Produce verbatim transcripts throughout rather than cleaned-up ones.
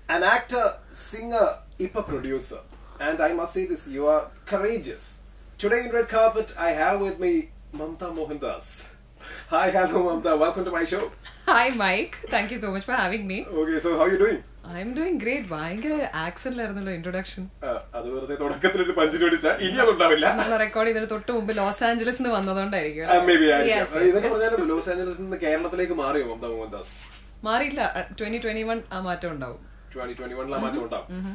An actor, singer, a producer. And I must say this, you are courageous. Today in Red Carpet, I have with me Mamta Mohandas. Hi, hello Mamta, welcome to my show. Hi Mike, thank you so much for having me. Okay, so how are you doing? I'm doing great. Bhayangara accent lerunallo introduction. അത് വെറുതെ തുടക്കത്തിൽ ഒരു പഞ്ചിന് വേണ്ടിട്ടാ ഇനി അതുണ്ടാവില്ല. നമ്മൾ record ചെയ്തിട്ട് തൊട്ട് മുമ്പ് ലോസ് ആഞ്ചലസിൽ നിന്ന് വന്നതുകൊണ്ടായിരിക്കും. മേബി ഇതൊക്കെ പറഞ്ഞാൽ ലോസ് ആഞ്ചലസിൽ നിന്ന് കേരളത്തിലേക്ക് മാറിയോ മമത മോഹൻദാസ്? മാറിയില്ല. twenty twenty-one ആ മാറ്റം ഉണ്ടാവും. twenty twenty-one ലാ മാറ്റം ഉണ്ടാവും.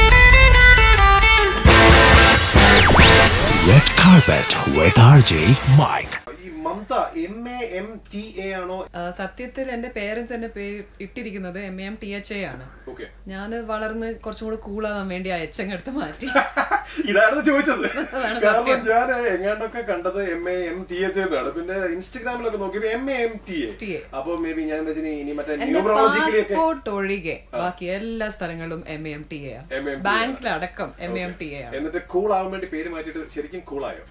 Red Carpet with R J Mike. Mamta M A M T A ആണോ? സത്യത്തിൽ എന്റെ പേരൻസ് എന്റെ പേര് ഇട്ടിരിക്കുന്നത് M A M T H A ആണ്. ഞാൻ വളർന്ന് കുറച്ചും കൂടെ കൂളാകാൻ വേണ്ടി ആ എച്ച് അങ്ങ് എടുത്ത് മാറ്റി. ഇതാണ് ചോദിച്ചത്. കാരണം ഞാൻ എങ്ങാണ്ടൊക്കെ കണ്ടത് M A M T H എന്നാണ്. പിന്നെ ഇൻസ്റ്റഗ്രാമിലൊക്കെ നോക്കിയപ്പോ M A M T A. അപ്പൊ മേ ബി ഞാൻ ഇനി മറ്റേ പാസ്പോർട്ട് ഒഴികെ ബാക്കി എല്ലാ സ്ഥലങ്ങളിലും M A M T A. ബാങ്കിലടക്കം M A M T A. എന്നിട്ട് കൂൾ ആവാൻ വേണ്ടി പേര് മാറ്റിട്ട് ശരിക്കും കൂളായോ?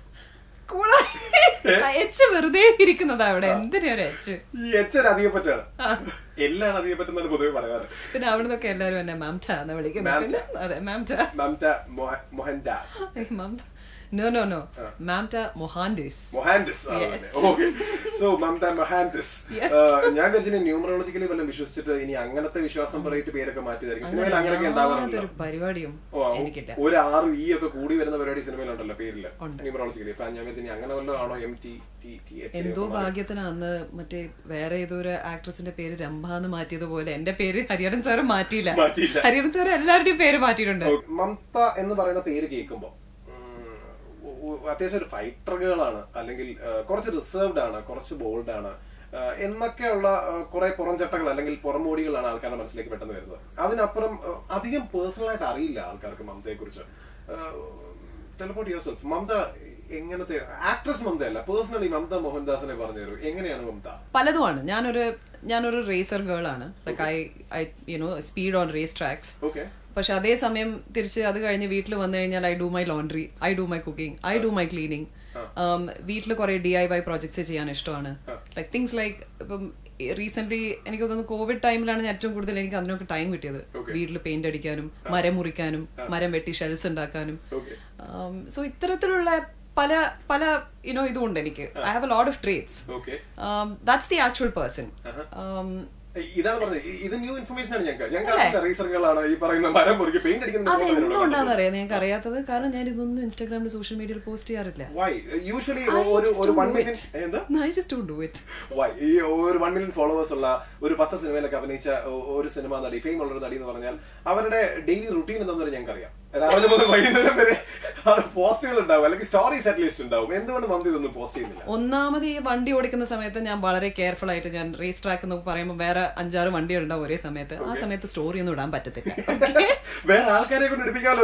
എച്ച് വെറുതെ ഇരിക്കുന്നത് അവിടെ എന്തിനാ ഒരു എച്ച്? ഈ എച്ച് ഒരു അധികപ്പറ്റാണ്. എല്ലാം അധികപ്പറ്റെന്നാണ് പൊതുവെ പറയാറ്. പിന്നെ അവിടുന്നൊക്കെ എല്ലാവരും എന്നെ മാംറ്റ എന്ന് വിളിക്കുന്നത്. അതെ, Mamta. Mamta Mohandas. No, no, no. Uh. Mamta Mohandas. Mohandas. Yes. Okay. So Mamta Mohandas. Yes. ഞാൻ വിചാരിച്ചു ന്യൂമറോളജിക്കലി വല്ല വിശ്വസിച്ചിട്ട് ഇനി അങ്ങനത്തെ വിശ്വാസം പറയിട്ട് പേരൊക്കെ മാറ്റിയതായിരിക്കും. സിനിമയിൽ അങ്ങനെയൊക്കെ ഉണ്ടാവാറുണ്ട്. ഒരു പരിപാടിയും എനിക്കില്ല. ഒരു ആറ് ഇ ഒക്കെ കൂടി വരുന്ന പരിപാടി സിനിമയിലുണ്ടല്ലോ പേരില് ന്യൂമറോളജിക്കലി. അപ്പൊ ഞാൻ വിചാരിച്ചു അങ്ങനെ വല്ലതും ആണോ M T T T H? എന്തോ ഭാഗ്യത്തിന് അന്ന് മറ്റേ വേറെ ഏതോ ഒരു ആക്ട്രസിന്റെ പേര് രംഭ എന്ന് മാറ്റിയതുപോലെ എന്റെ പേര് ഹരിഹരൻ സാറ് മാറ്റിയില്ല. ഹരിഹരൻ സാറ് എല്ലാവരുടെയും പേര് മാറ്റിയിട്ടുണ്ട്. മമത എന്ന് പറയുന്ന പേര് കേൾക്കുമ്പോ അത്യാവശ്യം ഒരു ഫൈറ്റർ ഗേളാണ്, അല്ലെങ്കിൽ കുറച്ച് റിസർവ്ഡ് ആണ്, കുറച്ച് ബോൾഡ് ആണ് എന്നൊക്കെയുള്ള കുറെ പുറംചട്ടകൾ അല്ലെങ്കിൽ പുറമോടികളാണ് ആൾക്കാരുടെ മനസ്സിലേക്ക് പെട്ടെന്ന് വരുന്നത്. അതിനപ്പുറം അധികം പേഴ്സണൽ ആയിട്ട് അറിയില്ല ആൾക്കാർക്ക് മമതയെ കുറിച്ച്. Teleport yourself. മമത എങ്ങനത്തെ ആക്ട്രസ് മമതയല്ല, പേഴ്സണലി മമത മോഹൻദാസിനെ പറഞ്ഞു തരൂ. എങ്ങനെയാണ് മമത? പലതുമാണ്. ഞാനൊരു ഞാനൊരു റേസർ ഗേൾ ആണ്. Like I I you know speed on race tracks. Okay. പക്ഷെ അതേസമയം തിരിച്ച് അത് കഴിഞ്ഞ് വീട്ടിൽ വന്നു കഴിഞ്ഞാൽ I do my laundry, I do my cooking, I do my cleaning. വീട്ടിൽ കുറെ ഡി ഐ വൈ പ്രോജക്ട്സ് ചെയ്യാൻ ഇഷ്ടമാണ്. ലൈക്ക് തിങ്സ് ലൈക്ക് ഇപ്പം റീസെന്റ് എനിക്ക് തോന്നുന്നു കോവിഡ് ടൈമിലാണ് ഞാൻ ഏറ്റവും കൂടുതൽ എനിക്ക് അതിനൊക്കെ ടൈം കിട്ടിയത്. വീട്ടിൽ പെയിന്റ് അടിക്കാനും മരം മുറിക്കാനും മരം വെട്ടി ഷെൽഫ്സ് ഉണ്ടാക്കാനും. സോ ഇത്തരത്തിലുള്ള പല പല യുനോ ഇതുകൊണ്ട് എനിക്ക് I have a lot of traits. That's the actual person. ഇതാണ് പറഞ്ഞത്. ഇത് ന്യൂ ഇൻഫർമേഷൻ ആണ് ഞങ്ങൾക്ക്. ഞങ്ങൾക്ക് റീസറുകളാണ് ഈ പറയുന്ന മരം മുറിക്ക് പെയിന്റ് അടിക്കുന്നത്. അത് എന്തുകൊണ്ടാണെന്ന് അറിയാം ഞങ്ങൾക്ക് അറിയാത്തത്. കാരണം ഞാൻ ഇതൊന്നും ഇൻസ്റ്റാഗ്രാമിൽ സോഷ്യൽ മീഡിയയിൽ പോസ്റ്റ് ചെയ്യാറില്ല. ഒരു വൺ മില്യൺ ഫോളോവേഴ്സ് ഉള്ള ഒരു പത്ത് സിനിമയിലൊക്കെ അഭിനയിച്ച ഒരു സിനിമ നടി, ഫെയിം ഉള്ള ഒരു നടി എന്ന് പറഞ്ഞാൽ അവരുടെ ഡെയിലി റുട്ടീൻ എന്താണെന്ന് ഞങ്ങൾക്ക് അറിയാം. രാവിലെ മുതൽ വൈകുന്നേരം വരെ പോസ്റ്റുകൾ ഉണ്ടാവും, അല്ലെങ്കിൽ സ്റ്റോറീസ് അറ്റ്ലീസ്റ്റ് ഉണ്ടാവും. എന്തുകൊണ്ട് മമത ഇതൊന്നും പോസ്റ്റ് ചെയ്യുന്നില്ല? ഒന്നാമത് ഈ വണ്ടി ഓടിക്കുന്ന സമയത്ത് ഞാൻ വളരെ കെയർഫുൾ ആയിട്ട്, ഞാൻ റേസ് ട്രാക്ക് എന്ന് പറയുമ്പോൾ വേറെ അഞ്ചാറ് വണ്ടികൾ ഉണ്ടാവും ഒരേ സമയത്ത്. ആ സമയത്ത് സ്റ്റോറി ഒന്നും ഇടാൻ പറ്റത്തില്ല. വേറെ ആൾക്കാരെ കൊണ്ട് എടുപ്പിക്കാമല്ലോ.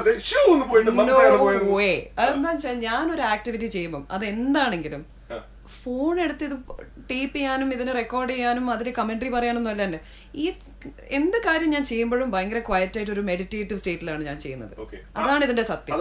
അതെന്താ വെച്ചാൽ ഞാനൊരു ആക്ടിവിറ്റി ചെയ്യുമ്പോൾ അത് എന്താണെങ്കിലും ഫോൺ എടുത്ത് ഇത് ടേപ്പ് ചെയ്യാനും ഇതിനെ റെക്കോർഡ് ചെയ്യാനും അതിൽ കമന്ററി പറയാനൊന്നും അല്ല. എന്നെ ഈ എന്ത് കാര്യം ഞാൻ ചെയ്യുമ്പോഴും ഭയങ്കര ക്വയറ്റ് ആയിട്ട് ഒരു മെഡിറ്റേറ്റീവ് സ്റ്റേറ്റിലാണ് ഞാൻ ചെയ്യുന്നത്. അതാണ് ഇതിന്റെ സത്യം.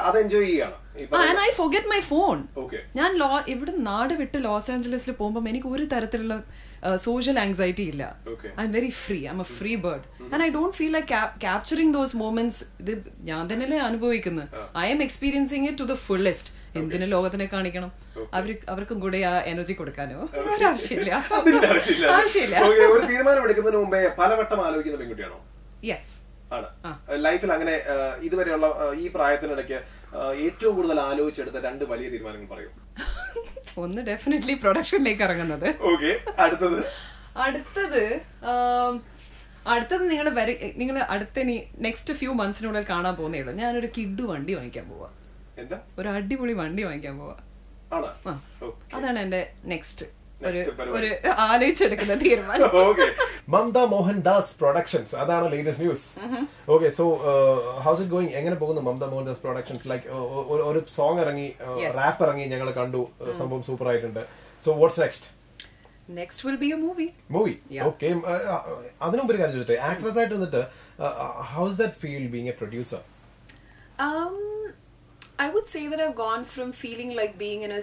I forget my phone. ഞാൻ ലോ ഇവിടെ നാട് വിട്ട് ലോസ് ആഞ്ചലസിൽ പോകുമ്പോൾ എനിക്ക് ഒരു തരത്തിലുള്ള സോഷ്യൽ ആങ്സൈറ്റി ഇല്ല. I'm very free. I'm a free bird and I don't feel like capturing those moments. ഇത് ഞാൻ തന്നെയല്ലേ അനുഭവിക്കുന്നത്. I'm experiencing it to the fullest. എന്തിനു ലോകത്തിനെ കാണിക്കണം? അവർ അവർക്കും കൂടെ ആ എനർജി കൊടുക്കാനോ ആവശ്യമില്ല. ആവശ്യമില്ല. ഒരു തീരുമാനം എടുക്കുന്നതിന് മുമ്പേ പലവട്ടം ആലോചിക്കുന്ന പെൺകുട്ടിയാണോ? യെസ് ആണ്. ലൈഫിൽ അങ്ങനെ ഇതുവരെയുള്ള ഈ പ്രായത്തിനിടയ്ക്ക് ഏറ്റവും കൂടുതൽ ആലോചിച്ചെടുത്ത രണ്ട് വലിയ തീരുമാനങ്ങൾ പറയും. ഒന്ന് ഡെഫിനറ്റ്ലി പ്രൊഡക്ഷനിലേക്ക് ഇറങ്ങുന്നത്. അടുത്തത് അടുത്തത് അടുത്തത് നിങ്ങൾ വരെ നിങ്ങൾ അടുത്ത നെക്സ്റ്റ് ഫ്യൂ മന്ത്സിനുള്ളിൽ കാണാൻ പോകുന്നേ ഉള്ളൂ. ഞാനൊരു കിഡു വണ്ടി വാങ്ങിക്കാൻ പോവാ. ഒരു അടിപൊളി വണ്ടി വാങ്ങിക്കാൻ പോവാ. അതാണ് എന്റെ നെക്സ്റ്റ് ഒരു ആലോചിച്ചെടുക്കുന്ന തീരുമാനം. Mamta Mohandas Productions, അതാണ് latest news. Okay, so how's it going? എങ്ങനെ പോകുന്നു Mamta Mohandas Productions? ലൈക്ക് ഒരു സോങ് ഇറങ്ങി, റാപ്പ് ഇറങ്ങി, ഞങ്ങൾ കണ്ടു, സംഭവം സൂപ്പർ ആയിട്ടുണ്ട്. So what's next? Next will be a movie. Movie? Yeah. Okay. അതിനുമുമ്പ് ഒരു കാര്യം ചോദിച്ചോട്ടെ, ആക്ട്രസ് ആയിട്ട് നിന്നിട്ട് how does that feel being a producer? Um, I would say that I've gone from feeling like being in a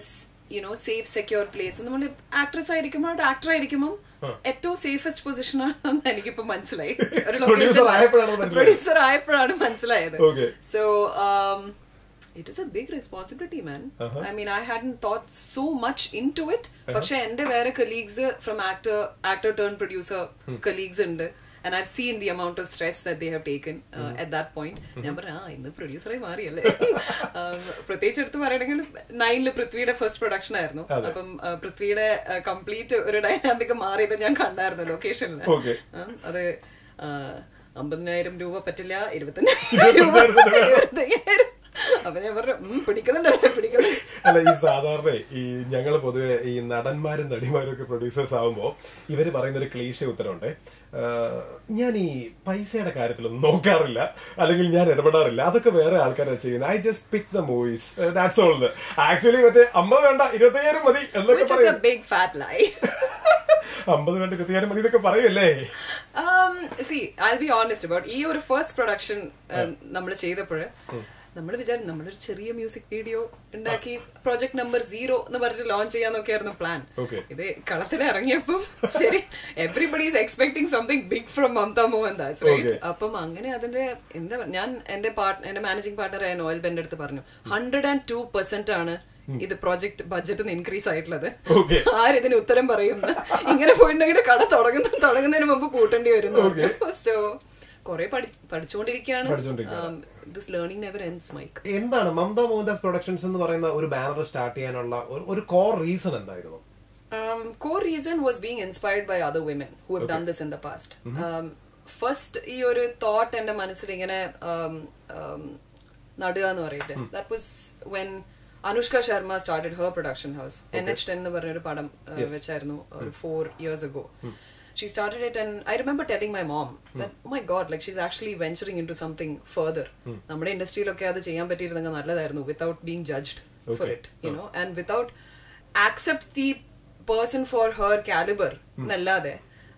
you know safe secure place. നമ്മൾ actress ആയിരിക്കുമ്പോൾ ഒരു actor ആയിരിക്കുമ്പോൾ ഏറ്റവും സേഫസ്റ്റ് പൊസിഷൻ ആണെന്ന് എനിക്കിപ്പോ മനസ്സിലായി. ഒരു ലൊക്കേഷൻ പ്രൊഡ്യൂസർ ആയപ്പോഴാണ് മനസ്സിലായത്. So it is a big responsibility, man. Uh-huh. I mean, I hadn't thought so much into it. പക്ഷെ എന്റെ വേറെ colleagues from actor actor turned producer hmm. colleagues ഉണ്ട്. And I've seen the amount of stress that they have taken uh, mm. at that point. ഞാൻ പറഞ്ഞു ആ ഇന്ന് പ്രൊഡ്യൂസറായി മാറിയല്ലേ. പ്രത്യേകിച്ച് എടുത്ത് പറയണമെങ്കിൽ നയനില് പൃഥ്വിയുടെ ഫസ്റ്റ് പ്രൊഡക്ഷൻ ആയിരുന്നു. അപ്പം പൃഥ്വിയുടെ കംപ്ലീറ്റ് ഒരു ഡൈനാമിക് മാറിയത് ഞാൻ കണ്ടായിരുന്നു ലൊക്കേഷനിൽ. അത് അമ്പതിനായിരം രൂപ പറ്റില്ല, ഇരുപത്തഞ്ചായിരം രൂപ ഇരുപത്തയ്യായിരം. അപ്പൊ ഞാൻ പറഞ്ഞു പിടിക്കുന്നുണ്ടല്ലേ പിടിക്കുന്നുണ്ട്. അല്ല, ഈ സാധാരണ ഈ ഞങ്ങള് പൊതുവെ ഈ നടന്മാരും നടിമാരും ഒക്കെ പ്രൊഡ്യൂസേഴ്സ് ആവുമ്പോ ഇവര് പറയുന്ന ഒരു ക്ലീശ ഉത്തരവുണ്ട്, ഞാൻ ഈ പൈസയുടെ കാര്യത്തിലൊന്നും നോക്കാറില്ല, അല്ലെങ്കിൽ ഞാൻ ഇടപെടാറില്ല, അതൊക്കെ വേറെ ആൾക്കാരാണ് ചെയ്യുന്നത്. I just pick the movies, that's all. Actually മറ്റേ അമ്പത് വേണ്ട ഇരുപത്തയ്യായിരം മതി എന്നൊക്കെ പറയും. അമ്പത് വേണ്ട ഇരുപത്തയ്യായിരം മതി എന്നൊക്കെ പറയല്ലേ. See I be honest about ഈ ഒരു ഫസ്റ്റ് പ്രൊഡക്ഷൻ നമ്മൾ ചെയ്തപ്പോൾ നമ്മൾ വിചാരിച്ചു നമ്മളൊരു ചെറിയ മ്യൂസിക് വീഡിയോ ഉണ്ടാക്കി പ്രോജക്ട് നമ്പർ സീറോ എന്ന് പറഞ്ഞിട്ട് ലോഞ്ച് ചെയ്യാന്നൊക്കെയായിരുന്നു പ്ലാൻ. ഇത് കളത്തിൽ ഇറങ്ങിയപ്പം ശരി everybody is expecting something big from Mamta Mohandas, right? അപ്പം അങ്ങനെ അതിന്റെ എന്താ ഞാൻ എന്റെ പാർട്ട് എന്റെ മാനേജിംഗ് പാർട്ണറായ നോയൽ ബെന്റെ അടുത്ത് പറഞ്ഞു ഹൺഡ്രഡ് ആൻഡ് ടു പെർസെന്റ് ആണ് ഇത് പ്രോജക്ട് ബഡ്ജറ്റ് ഇൻക്രീസ് ആയിട്ടുള്ളത്. ആരിതിന് ഉത്തരം പറയുന്നു? ഇങ്ങനെ പോയിട്ടുണ്ടെങ്കിൽ കട തുടങ്ങുന്ന തുടങ്ങുന്നതിന് മുമ്പ് കൂട്ടേണ്ടി വരുന്നു. സോ കുറെ പഠിച്ചുകൊണ്ടിരിക്കുകയാണ്. This learning never ends, Mike. എന്താണ് മമത മോഹൻദാസ് പ്രൊഡക്ഷൻസ് എന്ന് പറയുന്ന ഒരു ബാനർ സ്റ്റാർട്ട് ചെയ്യാനുള്ള ഒരു കോർ റീസൺ എന്തായിരുന്നു? Core reason was being inspired by other women who have done this in the past. First ഈ ഒരു തോട്ട് എന്റെ മനസ്സിൽ ഇങ്ങനെ നടുക എന്ന് പറയട്ടെ, that was when Anushka Sharma started her production house. N H ten എന്ന് പറഞ്ഞൊരു പടം വെച്ചായിരുന്നു ഒരു four years ago. She started it and I remember telling my mom that oh my god, like she's actually venturing into something further. നമ്മുടെ ഇൻഡസ്ട്രിയിലൊക്കെ അത് ചെയ്യാൻ പറ്റിയിരുന്നെങ്കിൽ നല്ലതായിരുന്നു without being judged for it, you know, and without accept the person for her caliber എന്നല്ലാതെ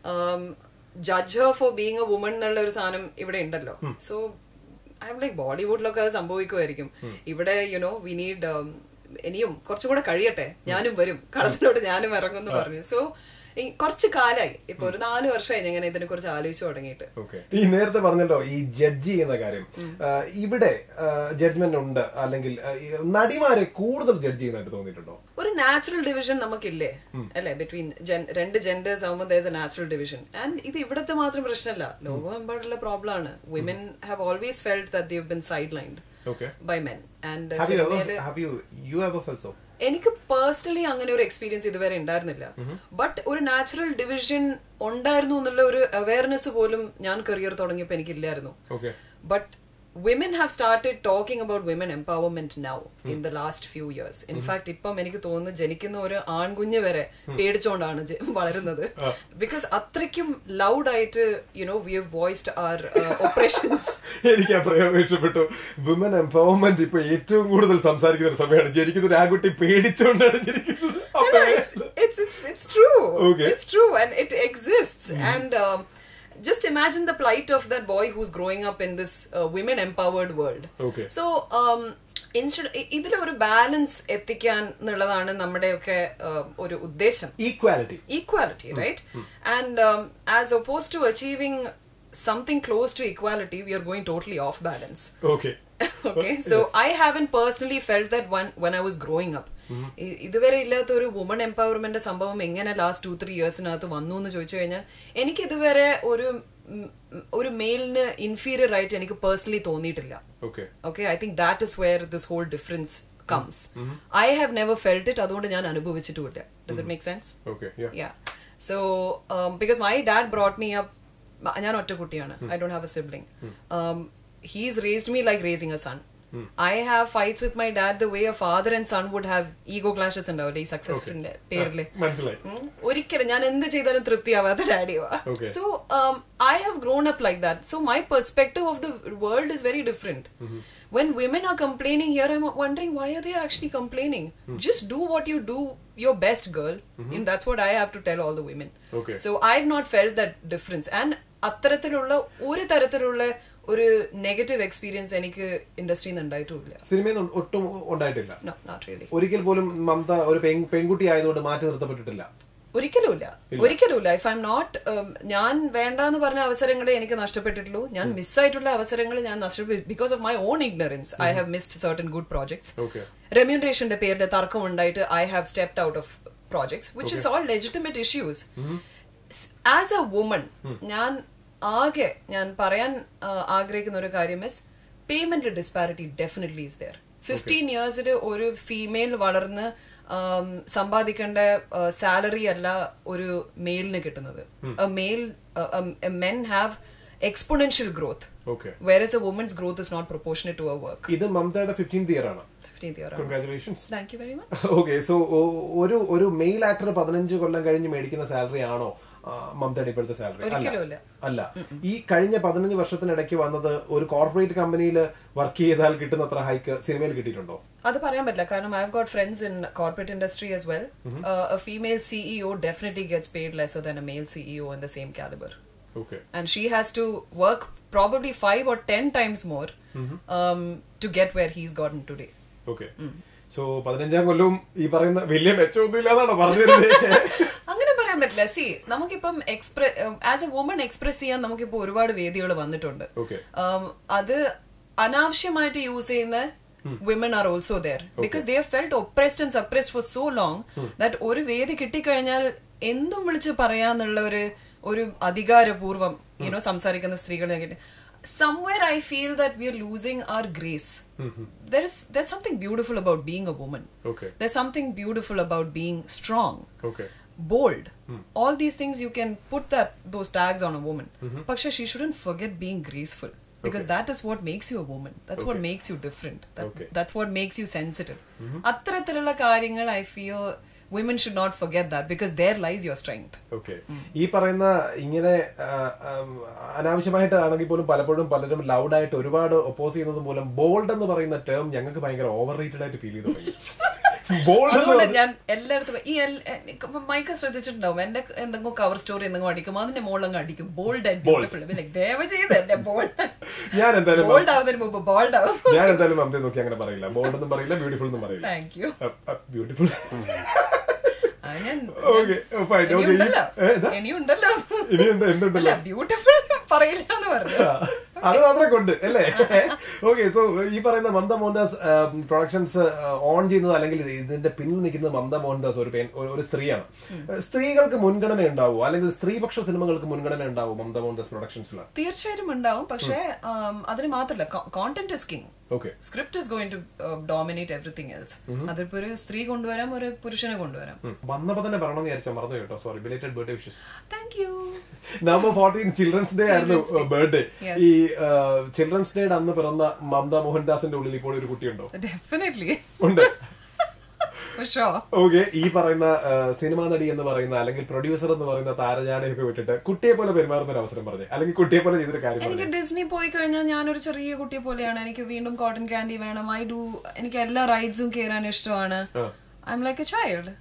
judge her for being a woman എന്നുള്ള ഒരു സാധനം ഇവിടെ ഉണ്ടല്ലോ. So I'm like ബോളിവുഡിലൊക്കെ അത് സംഭവിക്കുമായിരിക്കും, ഇവിടെ you know we need ഇനിയും കുറച്ചുകൂടെ കഴിയട്ടെ, ഞാനും വരും കളത്തിലോട്ട്, ഞാനും ഇറങ്ങും എന്ന് പറഞ്ഞു. സോ കുറച്ച് കാലായി, ഇപ്പൊ ഒരു നാല് വർഷമായി ഞാൻ ഇതിനെ കുറിച്ച് ആലോചിച്ചു തുടങ്ങിയിട്ട്. ഈ നേരത്തെ പറഞ്ഞല്ലോ ഈ ജഡ്ജ് ചെയ്യുന്ന കാര്യം, ഇവിടെ ജഡ്ജ്മെന്റ് ഉണ്ട് അല്ലെങ്കിൽ നടിമാരെ കൂടുതൽ ജഡ്ജ് ചെയ്യുന്നതായിട്ട് തോന്നിയിട്ടുണ്ടോ? ഒരു നാച്ചുറൽ ഡിവിഷൻ നമുക്കില്ലേ അല്ലെ ബിറ്റ്വീൻ രണ്ട് ജെൻഡേഴ്സ് ആവുമ്പോൾ there is a natural division. And ഇത് ഇവിടത്തെ മാത്രം പ്രശ്നമല്ല, ലോകമെമ്പാടുള്ള പ്രോബ്ലം ആണ്. Women have always felt that they have been sidelined by men. And have you ever, have you you ever felt so? എനിക്ക് പേഴ്സണലി അങ്ങനെ ഒരു എക്സ്പീരിയൻസ് ഇതുവരെ ഉണ്ടായിരുന്നില്ല. ബട്ട് ഒരു നാച്ചുറൽ ഡിവിഷൻ ഉണ്ടായിരുന്നു എന്നുള്ള ഒരു അവയർനെസ് പോലും ഞാൻ കരിയർ തുടങ്ങിയപ്പോൾ എനിക്കില്ലായിരുന്നു. But women have started talking about women empowerment now in the last few years. In fact, ഇപ്പം എനിക്ക് തോന്നുന്നു ജനിക്കുന്ന ഒരു ആൺകുഞ്ഞ് വരെ പേടിച്ചോണ്ടാണ് വളരുന്നത്. Because അത്രയ്ക്കും ലൗഡ് ആയിട്ട് you know we have voiced our uh, oppressions. എനിക്ക് ആ പ്രയോഗം ഇഷ്ടപ്പെട്ടു. വിമൻ എംപവർമെന്റ് ഇപ്പൊ ഏറ്റവും കൂടുതൽ സംസാരിക്കുന്ന ഒരു സമയമാണ്. ജനിക്കുന്ന ഒരു ആൺകുട്ടി പേടിച്ചോണ്ടാണ് ജനിക്കുന്നത്. It's it's it's true. It's true and it exists. And um, just imagine the plight of that boy who's growing up in this uh, women empowered world. Okay. So um instead ഇതിലെ ഒരു balance എത്തിക്കാൻ എന്നുള്ളതാണ് നമ്മുടെയൊക്കെ ഒരു ഉദ്ദേശം. Equality. Equality, right? And um, as opposed to achieving something close to equality, we are going totally off balance. Okay. Okay, so yes. I haven't personally felt that one when I was growing up. ഇതുവരെ ഇല്ലാത്ത ഒരു woman empowerment സംഭവം എങ്ങനെ last two three ഇയേഴ്സിനകത്ത് വന്നു എന്ന് ചോദിച്ചു കഴിഞ്ഞാൽ എനിക്ക് ഇതുവരെ ഒരു ഒരു മെയിലിന് ഇൻഫീരിയർ ആയിട്ട് എനിക്ക് പേഴ്സണലി തോന്നിയിട്ടില്ല. Okay, I think that is where this whole difference comes. I have never felt it, അതുകൊണ്ട് ഞാൻ അനുഭവിച്ചിട്ടുമില്ല. Does it make sense? Yeah. So because my dad brought me up, ഞാൻ ഒറ്റ കുട്ടിയാണ്, I don't have a sibling. He's raised me like raising a son. Hmm. I have fights with my dad the way a father and son would have ego clashes ഉണ്ടാവില്ലേ ഈ സക്സസ്ഫുളിന്റെ പേരില്. ഒരിക്കലും ഞാൻ എന്ത് ചെയ്താലും തൃപ്തിയാവാത്ത ഡാഡിയോ. So um, I have grown up like that. So my perspective of the world is very different. Mm-hmm. When women are complaining here, I'm wondering why are they actually complaining? Mm. Just do what you do your best, girl. Mm-hmm. And that's what I have to tell all the women. Okay. So I've not felt that difference. And അത്തരത്തിലുള്ള ഒരു തരത്തിലുള്ള ഒരു negative experience എനിക്ക് ഇൻഡസ്ട്രിയിൽ നിന്ന് ഉണ്ടായിട്ടുമില്ല. സിനിമയിൽ ഒട്ടും ഉണ്ടായിട്ടില്ല? Not really. ഒരിക്കൽ പോലും മമത ഒരു പെൺകുട്ടി ആയതുകൊണ്ട് മാറ്റി നിർത്തപ്പെട്ടിട്ടില്ല? ഒരിക്കലുമില്ല, ഒരിക്കലുമില്ല. ഇഫ് ഐ എം നോട്ട്, ഞാൻ വേണ്ടെന്ന് പറഞ്ഞ അവസരങ്ങളെ എനിക്ക് നഷ്ടപ്പെട്ടിട്ടുള്ളൂ. ഞാൻ മിസ്സായിട്ടുള്ള അവസരങ്ങൾ ഞാൻ നഷ്ടപ്പെട്ടു because of my own ignorance. I have missed certain good projects. റെമ്യൂണറേഷന്റെ പേരിൽ തർക്കം ഉണ്ടായിട്ട് I have stepped out of projects which is all legitimate issues. As a woman ഞാൻ ആകെ ഞാൻ പറയാൻ ആഗ്രഹിക്കുന്ന ഒരു കാര്യം is payment disparity definitely is there. Fifteen ഇയേഴ്സിൽ ഒരു ഫീമെയിൽ വളർന്ന് സമ്പാദിക്കേണ്ട സാലറി അല്ല ഒരു മെയിലിന് കിട്ടുന്നത്. Male men have exponential growth, whereas a woman's growth is not proportionate to her work. ഇത് മമതയുടെ ഫിഫ്റ്റീൻത് ഇയർ ആണ്. fifteenth year. Congratulations. Thank you very much. Okay, so ഒരു ഒരു മെയിൽ ആക്ടർ പതിനഞ്ച് കൊല്ലം കഴിഞ്ഞ് മേടിക്കുന്ന സാലറി ആണോ മമതയുടെ ഇപ്പോഴത്തെ സാലറി? അല്ല. ഈ കഴിഞ്ഞ പതിനഞ്ച് വർഷത്തിനിടയ്ക്ക് വന്നത് ഒരു കോർപ്പറേറ്റ് കമ്പനിയിൽ വർക്ക് ചെയ്താൽ കിട്ടുന്ന അത്ര ഹൈക്ക് സിനിമയിൽ കിട്ടിയിട്ടുണ്ടോ? അത് പറയാൻ പറ്റില്ല, കാരണം I have got friends in corporate industry as well. A female CEO definitely gets paid lesser than a male CEO in the same calibre. Okay. And she has to work probably five or ten times more mm-hmm. um, to get where he's gotten today. Okay. Mm. So പതിനഞ്ചാം കൊല്ലവും ഈ പറയുന്ന വലിയ മെച്ചമൊന്നും ഇല്ലാതാണോ പറഞ്ഞത്? അങ്ങനെ പറയാൻ പറ്റില്ല. See നമുക്കിപ്പം express as a woman express ചെയ്യാൻ നമുക്കിപ്പോ ഒരുപാട് വേദികൾ വന്നിട്ടുണ്ട്. അത് അനാവശ്യമായിട്ട് യൂസ് ചെയ്യുന്ന women are also there okay. because they have felt oppressed and suppressed for so long hmm. that ഒരു വേദി കിട്ടിക്കഴിഞ്ഞാൽ എന്തും വിളിച്ച് പറയാന്നുള്ള ഒരു ഒരു അധികാരപൂർവം യുനോ സംസാരിക്കുന്ന സ്ത്രീകളെ somewhere I feel that we are losing our grace. Mm-hmm. There is there's something beautiful about being a woman. Okay. There's something beautiful about being strong. Okay. Bold. Mm. All these things you can put that those tags on a woman. Mm-hmm. Paksha, she shouldn't forget being graceful because okay. that is what makes you a woman. That's okay. what makes you different. That, okay. That's what makes you sensitive. Attrathilulla കാര്യങ്ങൾ I feel women should not forget that because there lies your strength. Okay. ഈ പറയുന്ന ഇങ്ങനെ അനാവശ്യമായിട്ട് ആണെങ്കിൽ പോലും പലപ്പോഴും പലരും loud ആയിട്ട് ഒരുപാട് ഒപ്പോസ് ചെയ്യുന്നത് മൂലം ബോൾഡ് എന്ന് പറയുന്ന ടേം ഞങ്ങൾക്ക് ഭയങ്കര ഓവർ റേറ്റഡ് ആയിട്ട് ഫീൽ ചെയ്തു തുടങ്ങി. അതുകൊണ്ട് ഞാൻ എല്ലായിടത്തും ഈ മൈക്ക് ശ്രദ്ധിച്ചിട്ടുണ്ടാവും, എന്റെ എന്തെങ്കിലും കവർ സ്റ്റോറി എന്തെങ്കിലും അടിക്കും അതിന്റെ മുകളിൽ അടിക്കും ബോൾഡ് ആൻഡ് ബ്യൂട്ടിഫുൾ. ദയവ് ചെയ്ത് എന്റെ ബോൾഡ് ഞാൻ എന്തായാലും ബോൾഡ് ആവുന്നതിന് മുമ്പ് ബോൾഡ് ആവും. ഞാൻ എന്തായാലും മമതയെ നോക്കി അങ്ങനെ പറയില്ല, ബോൾഡ് എന്നും പറയില്ല, ബ്യൂട്ടിഫുൾ എന്നും പറയില്ല. Thank you. ബ്യൂട്ടിഫുൾ ഇനിയുണ്ടല്ലോ എന്തുണ്ടല്ലോ ബ്യൂട്ടിഫുൾ പറയില്ല എന്ന് പറഞ്ഞു. അത് മാത്രം കൊണ്ട് അല്ലേ? ഓക്കെ. സോ ഈ പറയുന്ന മമത മോഹൻദാസ് പ്രൊഡക്ഷൻസ് ഓൺ ചെയ്യുന്നത് അല്ലെങ്കിൽ ഇതിന്റെ പിന്നിൽ നിൽക്കുന്നത് മമത മോഹൻദാസ് ഒരു ഒരു സ്ത്രീയാണ്. സ്ത്രീകൾക്ക് മുൻഗണന ഉണ്ടാവും അല്ലെങ്കിൽ സ്ത്രീപക്ഷ സിനിമകൾക്ക് മുൻഗണന ഉണ്ടാവും മമത മോഹൻദാസ് പ്രൊഡക്ഷൻസിൽ? തീർച്ചയായിട്ടും ഉണ്ടാവും. പക്ഷേ അതിന് മാത്രമല്ല, content is king. Script is going to dominate everything else. അതിപ്പോ ഒരു സ്ത്രീ കൊണ്ടുവരാം, ഒരു പുരുഷനെ കൊണ്ടുവരാം. വന്നപ്പോ തന്നെ പറയണമെന്ന് വിചാരിച്ചാൽ മറന്നു കേട്ടോ. Sorry. Belated birthday wishes. Thank you. November fourteen children's day ആയിരുന്നു ബർത്ത്ഡേ. ഈ ചിൽഡ്രൻസ് ഡേയുടെ അന്ന് പിറന്ന മമത മോഹൻദാസിന്റെ ഉള്ളിൽ ഇപ്പോൾ ഒരു കുട്ടിയുണ്ടോ? ഡെഫിനറ്റ്ലി ഉണ്ട്. ഓക്കെ. ഈ പറയുന്ന സിനിമാ നടി എന്ന് പറയുന്ന അല്ലെങ്കിൽ പ്രൊഡ്യൂസർ എന്ന് പറയുന്ന താരജാടയൊക്കെ വിട്ടിട്ട് കുട്ടിയെ പോലെ പെരുമാറുന്ന ഒരു അവസരം പറഞ്ഞേ, അല്ലെങ്കിൽ കുട്ടിയെ പോലെ ചെയ്തൊരു കാര്യം. എനിക്ക് ഡിസ്നി പോയി കഴിഞ്ഞാൽ ഞാനൊരു ചെറിയ കുട്ടിയെ പോലെയാണ്. എനിക്ക് വീണ്ടും കോട്ടൺ ക്യാൻഡി വേണം. ഐ ഡു എനിക്ക് എല്ലാ റൈഡ്സും കയറാൻ ഇഷ്ടമാണ്. I'm like a child.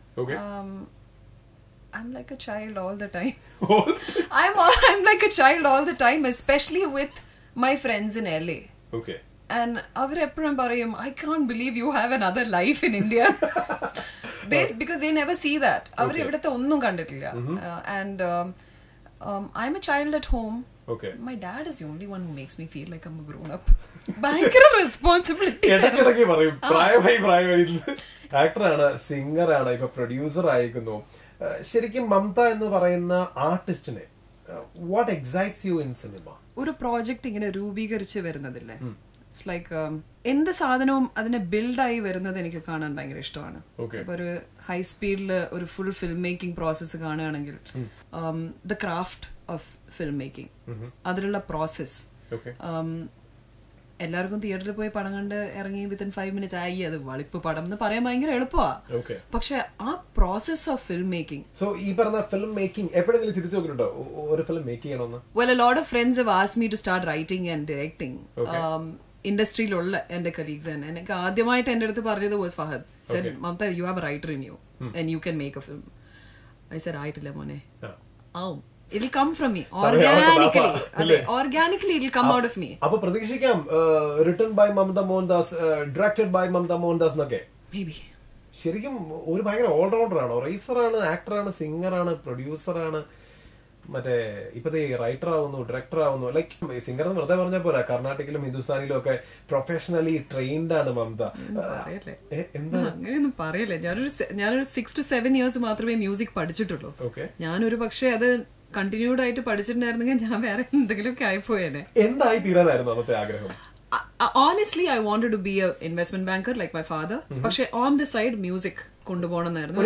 I'm like a child all the time. I'm I'm like a child all the time, especially with my friends in L A. Okay. And അവർ എപ്പോഴും പറയും, I can't believe you have another life in India. They because they never see that. അവർ ഇവിടത്തെ ഒന്നും കണ്ടിട്ടില്ല. And um, um, I'm a child at home. Okay. My dad is the only one who makes me feel like I'm a grown up. ഭയങ്കര responsibility. ഇടയ്ക്കിടയ്ക്ക് പറയും പ്രായമായി പ്രായമായി. ആക്ടറാണ്, സിംഗറാണ്, ഇപ്പൊ പ്രൊഡ്യൂസർ ആയിരിക്കുന്നു. ശരിക്കും മമത എന്ന് പറയുന്ന ആർട്ടിസ്റ്റിനെ what excites you in cinema? ഒരു പ്രോജക്റ്റ് ഇങ്ങനെ രൂപീകരിച്ച് വരുന്നതില്ലേ, ഇറ്റ്സ് ലൈക്ക് എന്ത് സാധനവും അതിനെ ബിൽഡായി വരുന്നത് എനിക്ക് കാണാൻ ഭയങ്കര ഇഷ്ടമാണ്. ഇപ്പൊ ഒരു ഹൈ സ്പീഡിൽ ഒരു ഫുൾ ഫിലിം മേക്കിംഗ് പ്രോസസ്സ് കാണുകയാണെങ്കിൽ the craft of film making, അതിലുള്ള പ്രോസസ്, എല്ലാവർക്കും തിയേറ്ററിൽ പോയി പടം കണ്ട് ഇറങ്ങി വിത്തിൻ ഫൈവ് മിനിറ്റ്സ് ആയി അത് വളിപ്പ് പടം എന്ന് പറയാൻ ഭയങ്കര എളുപ്പമാണ്. പക്ഷെ ആ process of film making, so ഈ പറഞ്ഞ ഫിലിം മേക്കിംഗ് എപ്പോഴെങ്കിലും ചിന്തിച്ചു നോക്കിയിട്ടുണ്ടോ ഒരു ഫിലിം മേക്ക് ചെയ്യണമെന്ന്? Well, a lot of friends have asked me to start writing and directing. ഇൻഡസ്ട്രിയിലുള്ള എന്റെ കലീഗ്സ് തന്നെ എനിക്ക് ആദ്യമായിട്ട് എന്റെ അടുത്ത് പറഞ്ഞത് was Fahadh said, Mamta you have a writer in you and you can make a film. I said ആയിട്ടില്ല മോനെ, ആവും It'll come from me organically. Ade, organically it'll come out of me. Appo pradikshikam written by Mamta Mohandas, uh, directed by Mamta Mohandas nokke. Maybe. ശരിക്കും ഒരു ഭയങ്കര allrounder ആണ്, റൈസറാണ്, ആക്ടറാണ്, സിംഗറാണ്, പ്രൊഡ്യൂസറാണ്, മറ്റേ ഇപ്പത്തെ റൈറ്റർ ആവുന്നു, ഡയറക്ടർ ആവുന്നു. ലൈക്ക് സിംഗർ എന്ന് വെറുതെ പറഞ്ഞ പോലെ കർണാടകയിലും ഹിന്ദുസ്ഥാനിലും ഒക്കെ പ്രൊഫഷണലി ട്രെയിൻഡ് ആണ് മമത. അങ്ങനെയൊന്നും പറയല്ലേ. ഞാനൊരു ഞാനൊരു സിക്സ് ടു സെവൻ ഇയേഴ്സ് മാത്രമേ മ്യൂസിക് പഠിച്ചിട്ടുള്ളൂ. ഞാനൊരു പക്ഷെ അത് കണ്ടിന്യൂഡ് ആയിട്ട് പഠിച്ചിട്ടുണ്ടായിരുന്നെങ്കിൽ ഞാൻ വേറെ എന്തെങ്കിലുമൊക്കെ ആയിപ്പോയേനെ. എന്തായി തീരാനായിരുന്നു അന്നത്തെ ആഗ്രഹം? Honestly, I wanted to be an investment banker like my father. പക്ഷെ on the side music കൊണ്ടുപോകണമെന്നായിരുന്നു.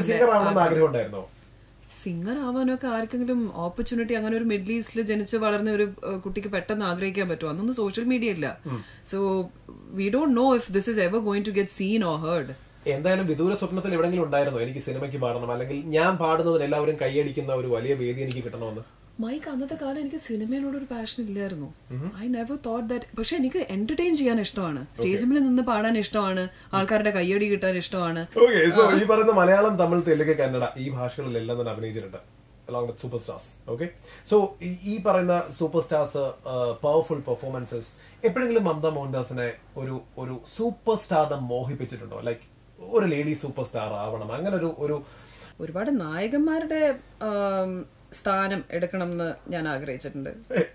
സിംഗർ ആവാനൊക്കെ ആർക്കെങ്കിലും ഓപ്പർച്യൂണിറ്റി അങ്ങനെ ഒരു മിഡിൽ ഈസ്റ്റിൽ ജനിച്ച് വളർന്ന ഒരു കുട്ടിക്ക് പെട്ടെന്ന് ആഗ്രഹിക്കാൻ പറ്റുമോ? അന്നൊന്നും സോഷ്യൽ മീഡിയ ഇല്ല. So we don't know if this is ever going to get seen or heard. എന്തായാലും വിദൂര സ്വപ്നത്തിൽ എവിടെങ്കിലും ഉണ്ടായിരുന്നോ എനിക്ക് സിനിമയ്ക്ക് പാടണം, അല്ലെങ്കിൽ ഞാൻ പാടുന്നതിന് എല്ലാവരും കൈയടിക്കുന്ന ഒരു വലിയ വേദി എനിക്ക് കിട്ടണമെന്ന്? മൈക്ക് അന്നത്തെ കാലം എനിക്ക് സിനിമയോട് ഒരു പാഷൻ ഇല്ലായിരുന്നു. I never thought that. പക്ഷെ എനിക്ക് എന്റർടൈൻ ചെയ്യാൻ ഇഷ്ടമാണ്, സ്റ്റേജിൽ നിന്ന് പാടാൻ ഇഷ്ടമാണ്, ആൾക്കാരുടെ കയ്യടി കിട്ടാൻ ഇഷ്ടമാണ്. ഈ പറയുന്ന മലയാളം, തമിഴ്, തെലുങ്ക്, കന്നഡ ഈ ഭാഷകളിലെല്ലാം തന്നെ അഭിനയിച്ചിട്ടുണ്ട് along with super stars. Okay, so ഈ പറയുന്ന സൂപ്പർ സ്റ്റാർസ്, പവർഫുൾ പെർഫോമൻസസ്, എപ്പോഴെങ്കിലും മമത മോഹൻദാസിനെ ഒരു ഒരു സൂപ്പർ സ്റ്റാർഡം മോഹിപ്പിച്ചിട്ടുണ്ടോ? ലൈക്ക് ഒരു ലേഡി സൂപ്പർ സ്റ്റാർ ആവണം, അങ്ങനെ ഒരു ഒരു ഒരുപാട് നായകന്മാരുടെ സ്ഥാനം എടുക്കണം എന്ന് ഞാൻ ആഗ്രഹിച്ചിട്ടുണ്ട്.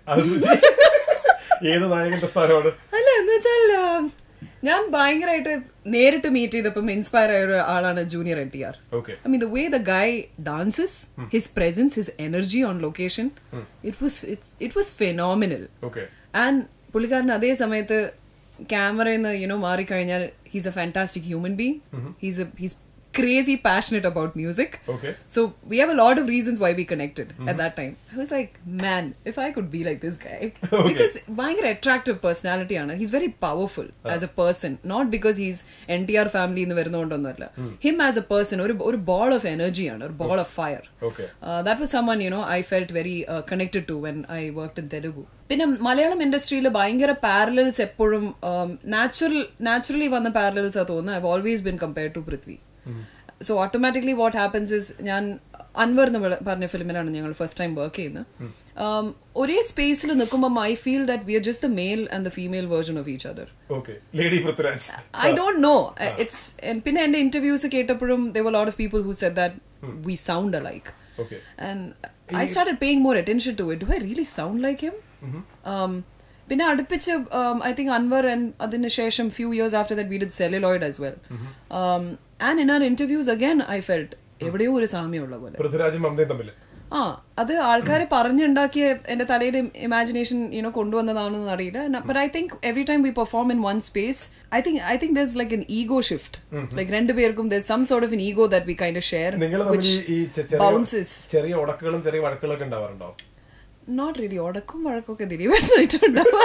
ഏത് നായകന്റെ സ്ഥാനമാണ്? അല്ല, എന്ന് വെച്ചാൽ ഞാൻ ഭയങ്കരമായിട്ട് നേരിട്ട് മീറ്റ് ചെയ്തപ്പം ഇൻസ്പയർ ആയ ഒരു ആളാണ് junior N T R. I mean the way the guy dances, his presence, his energy on location, it was it was phenomenal. And പുള്ളിക്കാരൻ അതേ സമയത്ത് ക്യാമറയിൽ നിന്ന് യുനോ മാറിക്കഴിഞ്ഞാൽ he's a fantastic human being. He's he's crazy passionate about music. Okay. So we have a lot of reasons why we connected mm-hmm. at that time. I was like, man, if I could be like this guy. Okay. Because bhayangara attractive personality aanu. He's very powerful uh. as a person, not because he's N T R family nu varunondonnalla. Mm. Him as a person, oru oru ball of energy aanu, oru ball okay. of fire. Okay. Uh, that was someone, you know, I felt very uh, connected to when I worked in Telugu. പിന്നെ മലയാളം ഇൻഡസ്ട്രിയിൽ ഭയങ്കര parallels എപ്പോഴും natural naturally വന്ന parallels ആ തോന്നുന്നു. I have always been compared to Prithvi. So automatically what happens is, ഞാൻ അൻവർ എന്ന് പറഞ്ഞ ഫിലിമിലാണ് ഞങ്ങൾ ഫസ്റ്റ് ടൈം വർക്ക് ചെയ്യുന്നത്. ഒരേ സ്പേസിൽ നിൽക്കുമ്പോൾ I feel that we are just the male and the female version of each other. I don't know. It's പിന്നെ എന്റെ ഇന്റർവ്യൂസ് കേട്ടപ്പോഴും there were a lot of people who said that we sound alike. Okay. And I started paying more attention to it. Do I really sound like him? പിന്നെ അടുപ്പിച്ച് I think Anwar and അതിന് ശേഷം few years after that we did Celluloid as well. And in our interviews again I felt എവിടെയോ ഒരു സാമ്യമുള്ള പോലെ. ആ അത് ആൾക്കാരെ പറഞ്ഞുണ്ടാക്കിയ എന്റെ തലയിൽ ഇമാജിനേഷൻ യുനോ കൊണ്ടുവന്നതാണെന്ന് അറിയില്ല. But I think every time we perform in one space, I think I think there's like an ego shift. Like രണ്ടുപേർക്കും there's some sort of an ego that we kind of share which bounces. ചെറിയ ഉടക്കുകളും ചെറിയ വഴക്കുകളൊക്കെ ഉണ്ടാവാറുണ്ടോ? Not really. ഉടക്കും വഴക്കൊക്കെ ദിലീപേട്ടനായിട്ടുണ്ടാവും.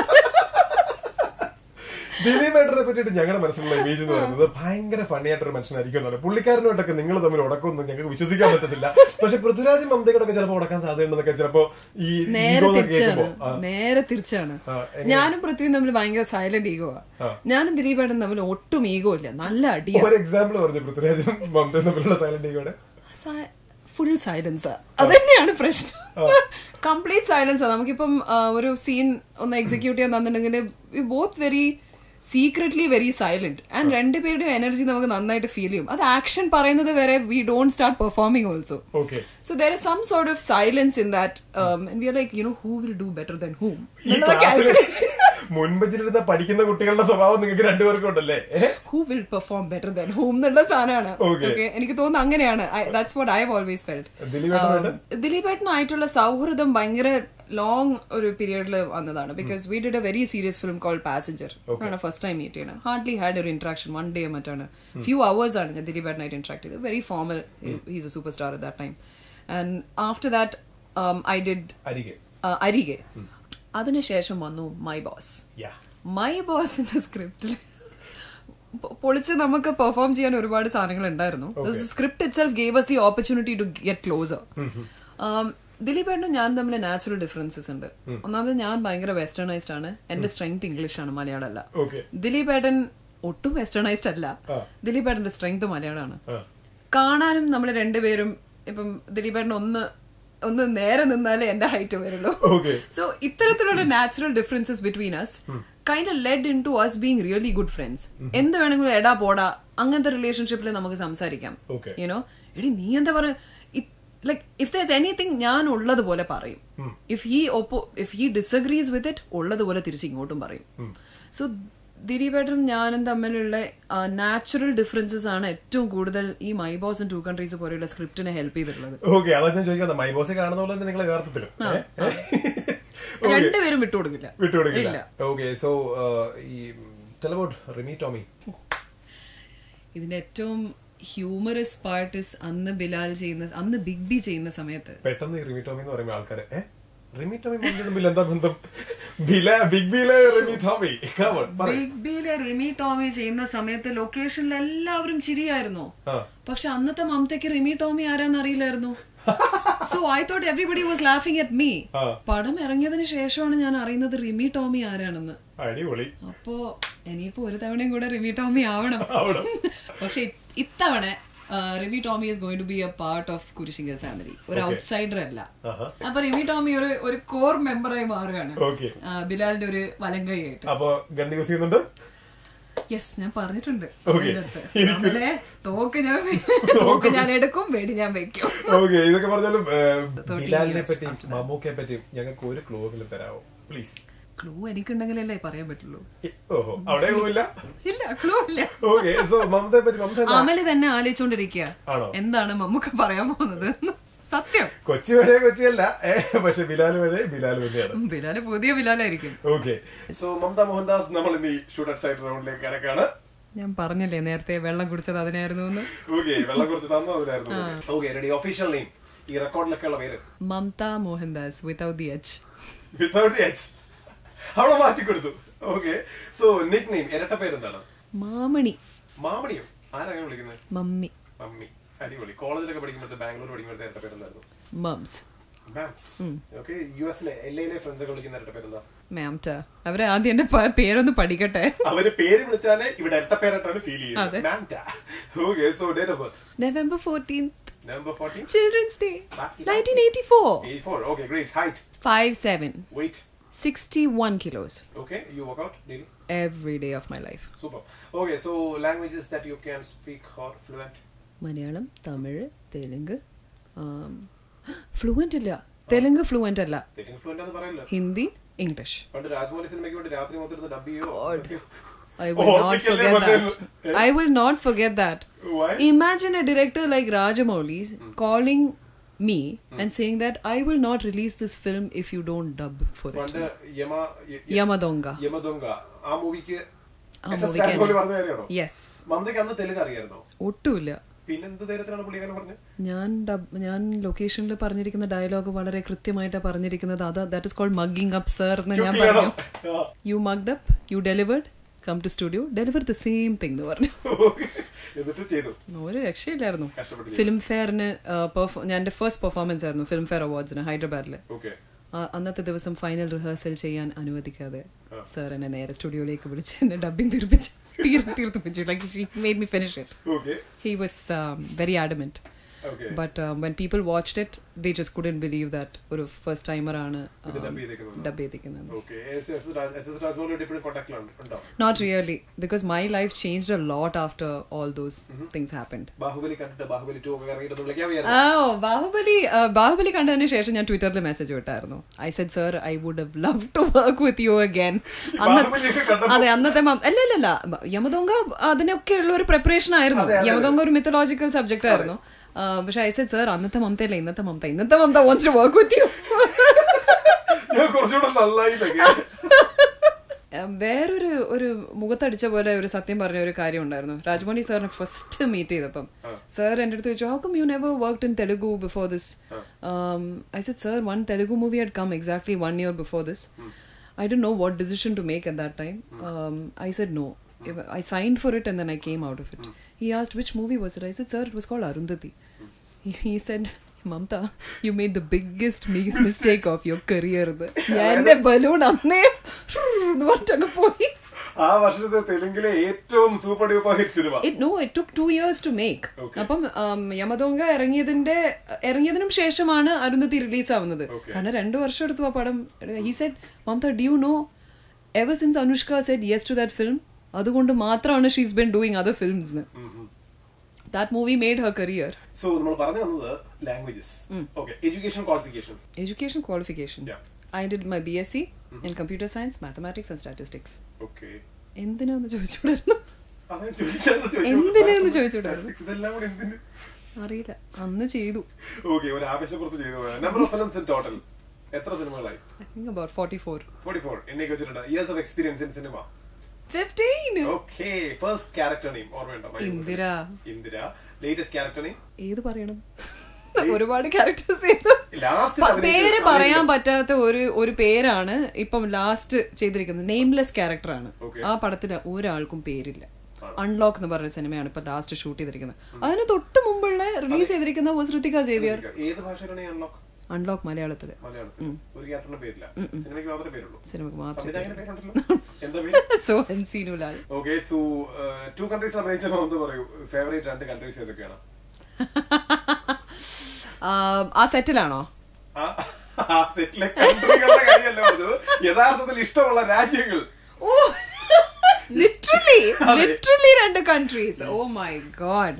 ദിലീപേട്ടനെ പറ്റിയിട്ട് ഞങ്ങളുടെ മനസ്സിലുള്ള image എന്ന് പറയുന്നത് ഭയങ്കര ഫണ്ണി ആയിട്ടൊരു മനുഷ്യനായിരിക്കും. പുള്ളിക്കാരനുമായിട്ടൊക്കെ നിങ്ങൾ തമ്മിൽ ഉടക്കമൊന്നും ഞങ്ങൾക്ക് വിശ്വസിക്കാൻ പറ്റത്തില്ല. പക്ഷെ പൃഥ്വിരാജും മമതയോടൊക്കെ ചിലപ്പോൾ ഉടക്കാൻ സാധ്യതയുണ്ടെന്നൊക്കെ ചിലപ്പോ ഈ നേരെ തിരിച്ചാണ്. നേരെ തിരിച്ചാണ്. ഞാനും പൃഥ്വിയും തമ്മിൽ ഭയങ്കര സൈലന്റ് ഈഗോ ആ. ഞാനും ദിലീപേട്ടൻ തമ്മിൽ ഒട്ടും ഈഗോ ഇല്ല, നല്ല അടിയാണ്. ഒരു എക്സാമ്പിൾ പറഞ്ഞു പൃഥ്വിരാജും മമതയും തമ്മിലുള്ള സൈലന്റ് ഈഗോയുടെ. Full silence. അതന്നെയാണ് പ്രശ്നം. Complete silence. നമുക്കിപ്പം ഒരു സീൻ ഒന്ന് എക്സിക്യൂട്ട് ചെയ്യാൻ തന്നിട്ടുണ്ടെങ്കിൽ we both very secretly very silent and രണ്ടുപേരുടെയും എനർജി നമുക്ക് നന്നായിട്ട് ഫീൽ ചെയ്യും. അത് ആക്ഷൻ പറയുന്നത് വരെ we don't start performing also. So there is some sort of silence in that and we are like you know who will do better than whom. മുൻപ് പഠിക്കുന്ന കുട്ടികളുടെ സ്വഭാവം നിങ്ങൾക്ക് രണ്ടുപേർക്കും ഉണ്ടല്ലേ? Who will perform better than whom എന്നുള്ള സാധനമാണ്. എനിക്ക് തോന്നുന്നു അങ്ങനെയാണ്. That's what I have always felt. ദിലീപേട്ടനായിട്ടുള്ള സൗഹൃദം ഭയങ്കര ലോങ് ഒരു പീരിയഡിൽ വന്നതാണ്. Because we did a very serious film called Passenger ആണ് ഫസ്റ്റ് ടൈം മീറ്റ് ചെയ്യണം. ഹാർഡ്ലി ഹാഡ് ഒരു ഇന്ററാക്ഷൻ, വൺ ഡേ മറ്റാണ്, ഫ്യൂ അവേഴ്സ് ആണ് ഞാൻ ദിലീപേട്ടനായിട്ട് ഇന്ററാക്ട് ചെയ്തത്. Very formal. He's a super star at that time. And after that I did Arike. അതിനുശേഷം വന്നു മൈ ബോസ്. മൈ ബോസിന്റെ സ്ക്രിപ്റ്റിൽ പൊളിച്ച് നമുക്ക് പെർഫോം ചെയ്യാൻ ഒരുപാട് സാധനങ്ങൾ ഉണ്ടായിരുന്നു. Script itself gave us the opportunity to get closer. ദിലീപേട്ടനും ഞാൻ തമ്മിൽ നാച്ചുറൽ ഡിഫറൻസസ് ഉണ്ട്. ഒന്നാമത് ഞാൻ ഭയങ്കര വെസ്റ്റേണൈസ്ഡ് ആണ്. എന്റെ സ്ട്രെങ്ത് ഇംഗ്ലീഷ് ആണ്, മലയാളം അല്ല. ദിലീപേട്ടൻ ഒട്ടും വെസ്റ്റേണൈസ്ഡ് അല്ല. ദിലീപേട്ടന്റെ സ്ട്രെങ്ത് മലയാളമാണ്. കാണാനും നമ്മൾ രണ്ടുപേരും ഇപ്പം ദിലീപേട്ടൻ ഒന്ന് ഒന്ന് നേരെ നിന്നാലേ എന്റെ ഹൈറ്റ് വരുള്ളൂ. സോ ഇത്തരത്തിലുള്ള natural differences between us kind of led into us being really good friends. എന്ത് വേണമെങ്കിലും എടാ പോടാ അങ്ങനത്തെ റിലേഷൻഷിപ്പിൽ നമുക്ക് സംസാരിക്കാം. യുനോ എടി നീ എന്താ പറയാ, like if there is anything ഞാൻ ഉള്ളതുപോലെ പറയും. ഇഫ് ഹി ഓപ്പോ if he disagrees with it ഉള്ളതുപോലെ തിരിച്ച് ഇങ്ങോട്ടും പറയും. സോ ദിലീപേട്ടനും ഞാനും തമ്മിലുള്ള നാച്ചുറൽ ഡിഫറൻസസ് ആണ് ഏറ്റവും കൂടുതൽ ഈ My Boss and Two Countries പോലെയുള്ള സ്ക്രിപ്റ്റിനെ ഹെൽപ്പ് ചെയ്തിട്ടുള്ളത്. രണ്ടുപേരും വിട്ടുകൊടുക്കില്ല വിട്ടുകൊടുക്കില്ല ഇതിന്റെ ഏറ്റവും ഹ്യൂമറസ് പാർട്ട് ഇസ് അന്ന് ബിലാൽ ചെയ്യുന്ന അന്ന് ബിഗ് ബി ചെയ്യുന്ന സമയത്ത് പെട്ടെന്ന് റിമി ടോമി എന്ന് പറയുമ്പോൾ ആൾക്കാര് റിമി ടോമി എന്താ ബന്ധം? ബിഗ് ബിയിലെ റിമി ടോമി ബിഗ് ബിയിലെ റിമി ടോമി ചെയ്യുന്ന സമയത്ത് ലൊക്കേഷനിൽ എല്ലാവരും ചിരിയായിരുന്നു. പക്ഷെ അന്നത്തെ മമതയ്ക്ക് റിമി ടോമി ആരാന്ന് അറിയില്ലായിരുന്നു. So I thought everybody was laughing at me. പടം ഇറങ്ങിയതിന് ശേഷമാണ് ഞാൻ അറിയുന്നത് റിമി ടോമി ആരാണെന്ന്. അപ്പോ ഇനിയിപ്പോ ഒരു തവണയും കൂടെ റിമി ടോമി ആവണം. പക്ഷെ ഇത്തവണ Rimi Tomy is going to be a part of Kurishinkal family. ഒരു ഔട്ട്സൈഡർ അല്ല. അപ്പൊ റിമി ടോമി ഒരു ഒരു കോർ മെമ്പറായി മാറുകയാണ് ബിലാലിന്റെ ഒരു വലങ്കൈ ആയിട്ട്. യെസ്, ഞാൻ പറഞ്ഞിട്ടുണ്ട്. തോക്ക് ഞാൻ തോക്ക് ഞാൻ എടുക്കും, വെടി ഞാൻ വെക്കും. ഇതൊക്കെ പറഞ്ഞാലും ബിലാലിനെ പറ്റിയും മമ്മൂക്കയെ പറ്റിയും ഞങ്ങൾക്ക് ഒരു ക്ലൂ എങ്കിലും തരാമോ പ്ലീസ്? ക്ലൂ എനിക്കുണ്ടെങ്കിലല്ലേ പറയാൻ പറ്റുള്ളൂ. ഇല്ല, ക്ലൂ ഇല്ല. അമല് തന്നെ ആലോചിച്ചോണ്ടിരിക്കുക എന്താണ് മമ്മൂക്ക പറയാൻ പോകുന്നത്. സത്യം കൊച്ചി വഴി കൊച്ചിയല്ല, പക്ഷെ ബിലാല് വഴി ബിലാൽ തന്നെയാണ്. ബിലാല് പുതിയ ബിലാലായിരിക്കും. ഓക്കെ, സോ മമത മോഹൻദാസ് നമ്മൾ ഇനി ഷൂട്ട് സൈഡ് റൗണ്ടിലേക്ക് കിടക്കാണ്. ഞാൻ പറഞ്ഞില്ലേ നേരത്തെ വെള്ളം കുടിച്ചത് അതിനായിരുന്നു. ഓക്കെ, വെള്ളം കുടിച്ച് തന്നത് അതിനായിരുന്നു. Okay, ready. ഒഫീഷ്യൽ നെയിം ഈ റെക്കോർഡിലൊക്കെ ഉള്ള പേര്? Mamta Mohandas without the H. Without the H അവിടെ മാറ്റി കൊടുത്തു. ഓക്കെ, സോ നിക് നെയിം ഇരട്ട പേരെന്താണ്? മാമണി. മാമണിയോ? ആരാണ് വിളിക്കുന്നത്? മമ്മി. മമ്മി, അടിപൊളി. കോളേജിലൊക്കെ പഠിക്കുമ്പോഴത്തെ ബാംഗ്ലൂർ പഠിക്കുമ്പോഴത്തെ ഇരട്ട പേരെന്തായിരുന്നു? മംസ്. മാംസ്. ഓക്കെ, യുഎസിലെ എൽഎയിലെ ഫ്രണ്ട്സ് ഒക്കെ വിളിക്കുന്ന ഇരട്ട പേരെന്താ? മാംറ്റ. അവരെ ആദ്യം എന്റെ പേരൊന്ന് പഠിക്കട്ടെ. അവര് പേര് വിളിച്ചാലേ ഇവിടെ ഇരട്ട പേരായിട്ടാണ് ഫീൽ ചെയ്യുന്നത്. Mamta. Okay, so date of birth? November fourteenth. November fourteenth. Children's Day. nineteen eighty-four. eighty-four. Okay, great. Height? five seven. Weight? sixty-one kilos. Okay, you work out daily? Every day of my life. Super. Okay, so languages that you can speak or fluent? Malayalam, Tamil, Telugu. Um, fluent illa. Telugu fluent alla. Telugu fluent ennu parayilla. Hindi, English. Pandu Rajmouli cinemaikku vendi rathri mottham dub cheyo. I will oh, not forget that. I will not forget that. Why? Imagine a director like Rajamouli hmm. calling me hmm. and saying that I will not release this film if you don't dub for it. Pande Yama Yamadonga. Yamadonga. Aa movie ke aa movie ke Rajamouli parnu kariyano? Yes. Mamdekku annu Telugu ariyarno? ഒട്ടുമില്ല. പിന്നെ എന്ത് ധൈര്യത്തിലാണ് പുള്ളിക്കാരൻ പറഞ്ഞത്? ഞാൻ ഞാൻ ലൊക്കേഷനിൽ പറഞ്ഞിരിക്കുന്ന dialogue വളരെ കൃത്യമായിട്ടാണ് പറഞ്ഞിരിക്കുന്നത്. അത് that is called mugging up sir എന്ന് ഞാൻ പറഞ്ഞു. You mugged up, you delivered, come to studio, deliver the same thing എന്ന് പറഞ്ഞു. ഒരു രക്ഷയില്ലായിരുന്നു. ഫിലിം ഫെയറിന് ഞാൻ എന്റെ ഫസ്റ്റ് പെർഫോമൻസ് ആയിരുന്നു ഫിലിം ഫെയർ അവാർഡ്സിന് ഹൈദരാബാദില്. അന്നത്തെ ദിവസം ഫൈനൽ റിഹേഴ്സൽ ചെയ്യാൻ അനുവദിക്കാതെ സർ എന്നെ നേരെ സ്റ്റുഡിയോയിലേക്ക് വിളിച്ച് എന്നെ ഡബിങ് തീർപ്പിച്ചു തീർത്തിപ്പിച്ചു. Like she made me finish it. He was very adamant. But um, when people watched it, they just couldn't believe that ഒരു ഫസ്റ്റ് ടൈമർ ആണ് ഡബ് ചെയ്തിരിക്കുന്നത്. Not really, because my life changed a lot after all those mm-hmm. things happened. Baahubali കണ്ടിട്ട് Baahubali to ഒക്കെ ഇറങ്ങിയിട്ട് വിളിക്കാൻ വയ്യായിരുന്നു. Oh, Baahubali Baahubali കണ്ടതിന് ശേഷം ഞാൻ ട്വിറ്ററിൽ മെസ്സേജ് വിട്ടായിരുന്നു. I said, sir, I would have loved to work with you again. അതെ, അന്നത്തെ അല്ല അല്ല അല്ല യമദോങ്ക അതിനൊക്കെ ഉള്ള ഒരു പ്രിപ്പറേഷൻ ആയിരുന്നു. യമദോങ്ക ഒരു മിത്തോളജിക്കൽ സബ്ജക്ട് ആയിരുന്നു. പക്ഷെ ഐ സെഡ് സർ അന്നത്തെ മമതയല്ല ഇന്നത്തെ മമത. ഇന്നത്തെ Mamta wants to work with you. വേറൊരു ഒരു മുഖത്തടിച്ച പോലെ ഒരു സത്യം പറഞ്ഞ ഒരു കാര്യം ഉണ്ടായിരുന്നു. രാജമൗലി സാറിനെ ഫസ്റ്റ് മീറ്റ് ചെയ്തപ്പം സാർ എൻ്റെ അടുത്ത് ചോദിച്ചു, how come you never worked in Telugu before this? I said, sir, one Telugu movie had come exactly one year before this. I don't know what decision to make at that time. I said no. I signed for it and then I came out of it. Mm. He asked, which movie was it? I said, sir, it was called Arundhati. Mm. He, he said, Mamta, you made the biggest mistake of your career. And the balloon amne vantaga poi ആ വർഷത്തെ തെലുങ്കിലെ ഏറ്റവും super duper hit സിനിമ. No it took two years to make. അപ്പം യമദോങ്ക ഇറങ്ങിയതിന്റെ ഇറങ്ങിയതിനും ശേഷമാണ് Arundhati release ആവുന്നത്. കാരണം രണ്ടു വർഷം എടുത്തു ആ പടം. He said Mamta do you know ever since Anushka said yes to that film അതുകൊണ്ട് മാത്രമാണ് she's been doing other films. That movie made her career. So, നമ്മൾ പറഞ്ഞു വന്നത് languages. Okay, education qualification. Education qualification. Yeah. I did my B S c mm-hmm. in computer science, mathematics and statistics. Okay. എന്തിനാന്ന് ചോദിച്ചുകൂടായിരുന്നു. അവൻ ചോദിച്ചായിരുന്നു. എന്തിനാന്ന് ചോദിച്ചുകൂടായിരുന്നു. ഇതെല്ലാം കൂടി എന്തിന്? അറിയില്ല. അന്ന് ചെയ്തു. Okay, ഒരു ആവേശപ്പുറത്ത് ചെയ്തു. Number of films in total. എത്ര സിനിമകളായി? I think about forty-four. forty-four. എന്നേക്ക് വെച്ചിട്ടുണ്ട്. Years of experience in cinema. fifteen. Okay, first character name ഓർമ്മയുണ്ടോ? Indira. Indira. Latest character name? ഏത് പറയണം? ഒരുപാട് ക്യാരക്ടേഴ്സ് പേര് പറയാൻ പറ്റാത്ത ഒരു ഒരു പേരാണ് ഇപ്പം ലാസ്റ്റ് ചെയ്തിരിക്കുന്നത്. നെയിംലെസ് ക്യാരക്ടറാണ്. ആ പടത്തിന് ഒരാൾക്കും പേരില്ല. അൺലോക്ക് എന്ന് പറഞ്ഞ സിനിമയാണ് ഇപ്പൊ ലാസ്റ്റ് ഷൂട്ട് ചെയ്തിരിക്കുന്നത്. അതിന് തൊട്ട് മുമ്പുള്ള റിലീസ് ചെയ്തിരിക്കുന്ന ഋതിക സേവിയർ. ഏത് ഭാഷയിലാണ് അൺലോക്ക്? അൺലോക്ക് മലയാളത്തില്. സിനിമക്ക് മാത്രം. സോ ഹൻസീനുലാൽ. ഓക്കേ, സോ ടു കൺട്രീസ് അഭിനയിച്ചപ്പോൾ ഒന്ന് പറയൂ, ഫേവറേറ്റ് രണ്ട് കൺട്രീസ് ഏതൊക്കെയാണ്? ആ സെറ്റിലാണോ? ആ സെറ്റിലെ കൺട്രികളുടെ കാര്യമല്ല പറഞ്ഞത്, യഥാർത്ഥത്തിൽ ഇഷ്ടമുള്ള രാജ്യങ്ങൾ. ഓ ലിറ്ററലി ലിറ്ററലി രണ്ട് കൺട്രീസ്. Oh my god.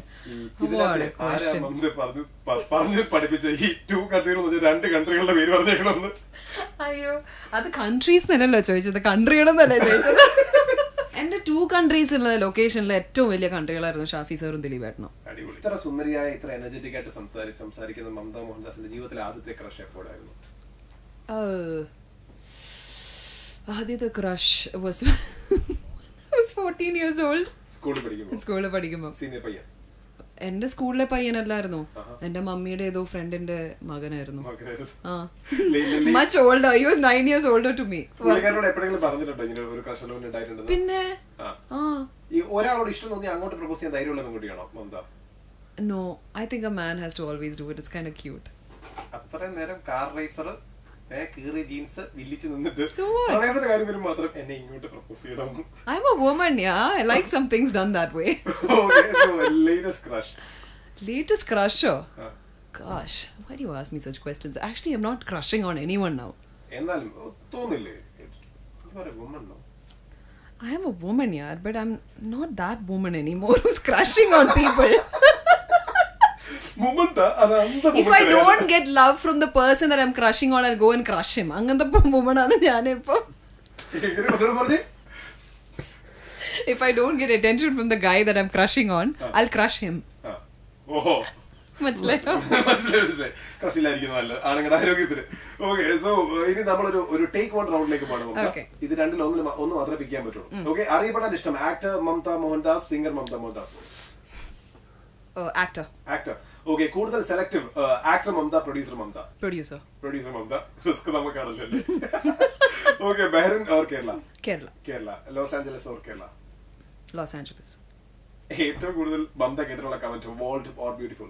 പറഞ്ഞു പഠിപ്പിച്ച ഈ ടു കൺട്രികൾ രണ്ട് കൺട്രികളുടെ പേര് പറഞ്ഞേക്കണമെന്ന്. അയ്യോ, അത് കൺട്രീസ് എന്നല്ലോ ചോദിച്ചത്, കൺട്രികളെന്നല്ലേ ചോദിച്ചത്. എന്റെ ടു കൺട്രീസിലുള്ള ലൊക്കേഷനിലെ ഏറ്റവും വലിയ കൺട്രികളായിരുന്നു ഷാഫി സാറും ദിലീപ് ഏട്ടനും. ഇത്ര സുന്ദരിയായ ഇത്ര എനർജറ്റിക് ആയിട്ട് സംസാരിക്കുന്ന മമത മോഹൻദാസിന്റെ ജീവിതത്തിലെ ആദ്യത്തെ ക്രഷ് എപ്പോഴായിരുന്നു? ആദ്യത്തെ crush was fourteen years old. സ്കൂളിൽ പഠിക്കുമ്പോൾ. സ്കൂളിൽ പഠിക്കുമ്പോൾ. സീനിയർ പയ്യൻ. എന്റെ സ്കൂളിലെ പയ്യനല്ലായിരുന്നു, എന്റെ മമ്മിയുടെ ഏതോ ഫ്രണ്ടിന്റെ മകനായിരുന്നു. Much older. He was nine years older to me. പിന്നെ ഒരാളോട് ഇഷ്ടം തോന്നി അങ്ങോട്ട് പ്രപ്പോസ് ചെയ്യാൻ ധൈര്യമുള്ള പെൺകുട്ടിയാണോ Mamata? No, I think a man has to always do it. It's kind of cute. അത്രയും നേരം കാർ റേസർ കീറി ജീൻസ് വില്ലിച്ച് നിന്നിട്ട് So what? പ്രണയത്തിന്റെ കാര്യം വരും മാത്രം എന്നെ ഇങ്ങോട്ട് പ്രപ്പോസ് ചെയ്യണം. I'm a woman, yeah. I like some things done that way. Okay, so latest crush. Latest crush? Oh? Huh. Gosh, why do you ask me such questions? Actually, I'm not crushing on anyone now. എന്നാലും തോന്നില്ലേ? You are a woman now. I am a woman, yeah, but I'm not that woman anymore who's crushing on people. If I don't get love from the person that I'm crushing on, I'll go and crush him. Angantha woman aanu njan ippo. If I don't get attention from the guy that I'm crushing on, I'll crush him. Oh. മനസ്സിലായോ? ക്രഷിലായിരിക്കും നല്ലത് ആണുങ്ങളുടെ ആരോഗ്യത്തിന്. Okay, so ഇനി നമ്മളൊരു ഒരു take one റൗണ്ടിലേക്ക് പോകണം. ഇത് രണ്ടിൽ ഒന്നിൽ ഒന്ന് മാത്രമേ പിക്കാൻ പറ്റുള്ളൂ. ഓക്കെ, അറിയപ്പെടാൻ ഇഷ്ടം actor Mamta Mohandas, singer Mamta Mohandas? Actor. Actor. Okay, കൂടുതൽ selective actor Mamta, producer Mamta? Producer. Producer Mamta. Risk നമുക്കാണല്ലോ. Okay, Bahrain or Kerala? Kerala. Kerala. Los Angeles or Kerala? Los Angeles. ഏറ്റവും കൂടുതൽ മമത കേട്ടിട്ടുള്ള comment bold or beautiful?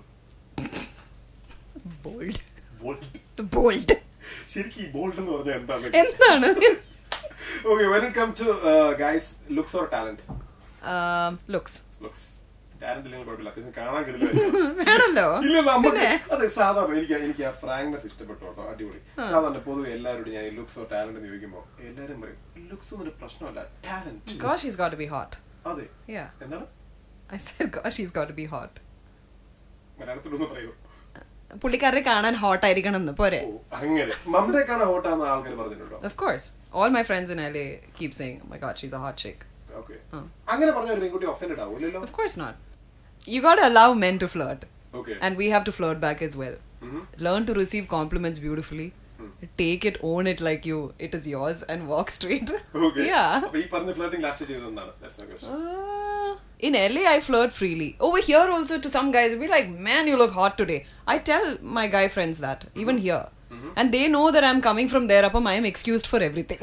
Bold. Bold. Bold. ശരിക്കും ബോൾഡ് എന്ന് പറഞ്ഞാൽ എന്താണ്? എന്താണ്? Okay, when it comes to uh, guys, looks or talent? um looks. looks. talent ഇല്ലെങ്കിൽ കുഴപ്പമില്ല, അത്യാവശ്യം കാണാൻ കിട്ടില്ല. വേണല്ലോ. ഇല്ല, നമുക്ക് അതെ സാധാരണ എനിക്ക് എനിക്ക് ആ ഫ്രാങ്ക്നെസ് ഇഷ്ടപ്പെട്ടു കേട്ടോ, അടിപൊളി. സാധാരണ പൊതുവെ എല്ലാവരോടും ഞാൻ ലുക്സ് ഓർ ടാലന്റ് എന്ന് ചോദിക്കുമ്പോൾ എല്ലാവരും പറയും ലുക്സ് ഒന്നും ഒരു പ്രശ്നമല്ല, talent. Gosh, he's got to be hot. അതെ. Yeah. എന്താണ്? I said gosh, he's got to be hot. മലയാളത്തിലൊന്നും പറയൂ. പുള്ളിക്കാരെ കാണാൻ ഹോട്ട് ആയിരിക്കണം എന്ന് പോരെ? അങ്ങനെ മമതയെ കാണാൻ ഹോട്ട് ആണെന്ന് ആൾക്കാർ പറഞ്ഞിട്ടുണ്ടോ? Of course. All my friends in L A keep saying, oh my god, she's a hot chick. Okay. അങ്ങനെ പറഞ്ഞ ഒരു പെൺകുട്ടി ഒഫൻഡഡ് ആവില്ലല്ലോ? Of course not. You got to allow men to flirt. Okay. And we have to flirt back as well. Mm-hmm. Learn to receive compliments beautifully. Mm. Take it, own it like you it is yours and walk straight. Okay. Yeah. അപ്പോൾ ഈ പറഞ്ഞ flirting last ചെയ്തത് എന്താണ്? That's my question. Uh, in L A I flirt freely. Over here also to some guys be like, "Man, you look hot today." I tell my guy friends that even mm-hmm. here. Mm-hmm. And they know that I'm coming from there up, I am excused for everything.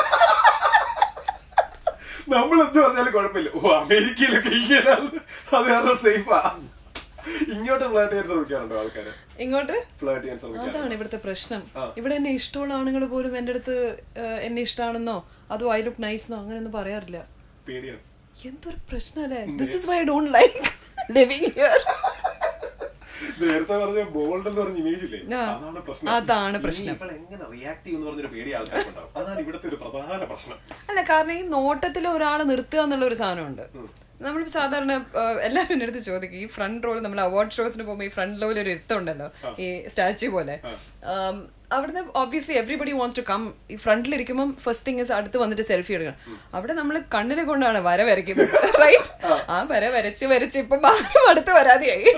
നമ്മൾ എന്ത് പറഞ്ഞാലും കുഴപ്പമില്ല. ഓ, അമേരിക്കയിലൊക്കെ ഇങ്ങനെയാണ്, അത് കാരണം സേഫാ. ഇങ്ങോട്ട് flirt ചെയ്യാൻ ശ്രമിക്കാറുണ്ടോ ആൾക്കാര്? ഇങ്ങോട്ട് ഫ്ലേർട്ട് ചെയ്യാൻ ശ്രമിക്കാറുണ്ട്. അതാണ് ഇവിടുത്തെ പ്രശ്നം. ഇവിടെ എന്നെ ഇഷ്ടമുള്ള ആണുങ്ങൾ പോലും എന്റെ അടുത്ത് എന്നെ ഇഷ്ടമാണെന്നോ അതോ ഐ ലുക്ക് നൈസ് എന്നോ അങ്ങനെയൊന്നും പറയാറില്ല. പേടിയാണ്. എന്തൊരു പ്രശ്നമല്ലേ. This is why I don't like living here. നേരത്തെ പറഞ്ഞ ബോൾഡ് എന്ന് പറഞ്ഞ ഇമേജ് ഇല്ലേ, അതാണ് പ്രശ്നം. അതാണ് പ്രശ്നം. ഇപ്പോൾ എങ്ങനെ റിയാക്ട് ചെയ്യുമെന്ന് പറഞ്ഞൊരു പേടി ആൾക്കാർക്കുണ്ടാവും. അതാണ് ഇവിടുത്തെ ഒരു പ്രധാന പ്രശ്നം. അല്ല, കാരണം ഈ നോട്ടത്തിൽ ഒരാളെ നിർത്തുക എന്നുള്ള ഒരു സാധനമുണ്ട്. നമ്മളിപ്പോ സാധാരണ എല്ലാവരും എന്റെ അടുത്ത് ചോദിക്കും, ഈ ഫ്രണ്ട് റോൾ നമ്മൾ അവാർഡ് ഷോസിന് പോകുമ്പോൾ ഈ ഫ്രണ്ട് റോയിൽ ഒരു ഇരുത്തമുണ്ടല്ലോ, ഈ സ്റ്റാച്യു പോലെ. അവിടുന്ന് obviously everybody wants to come. ഈ ഫ്രണ്ടിലിരിക്കുമ്പോൾ ഫസ്റ്റ് തിങ് ഇസ് അടുത്ത് വന്നിട്ട് സെൽഫി എടുക്കണം. അവിടെ നമ്മൾ കണ്ണിനെ കൊണ്ടാണ് വര വരയ്ക്കുന്നത്, റൈറ്റ്? ആ വര വരച്ച് വരച്ച് ഇപ്പം അടുത്ത് വരാതെയായി.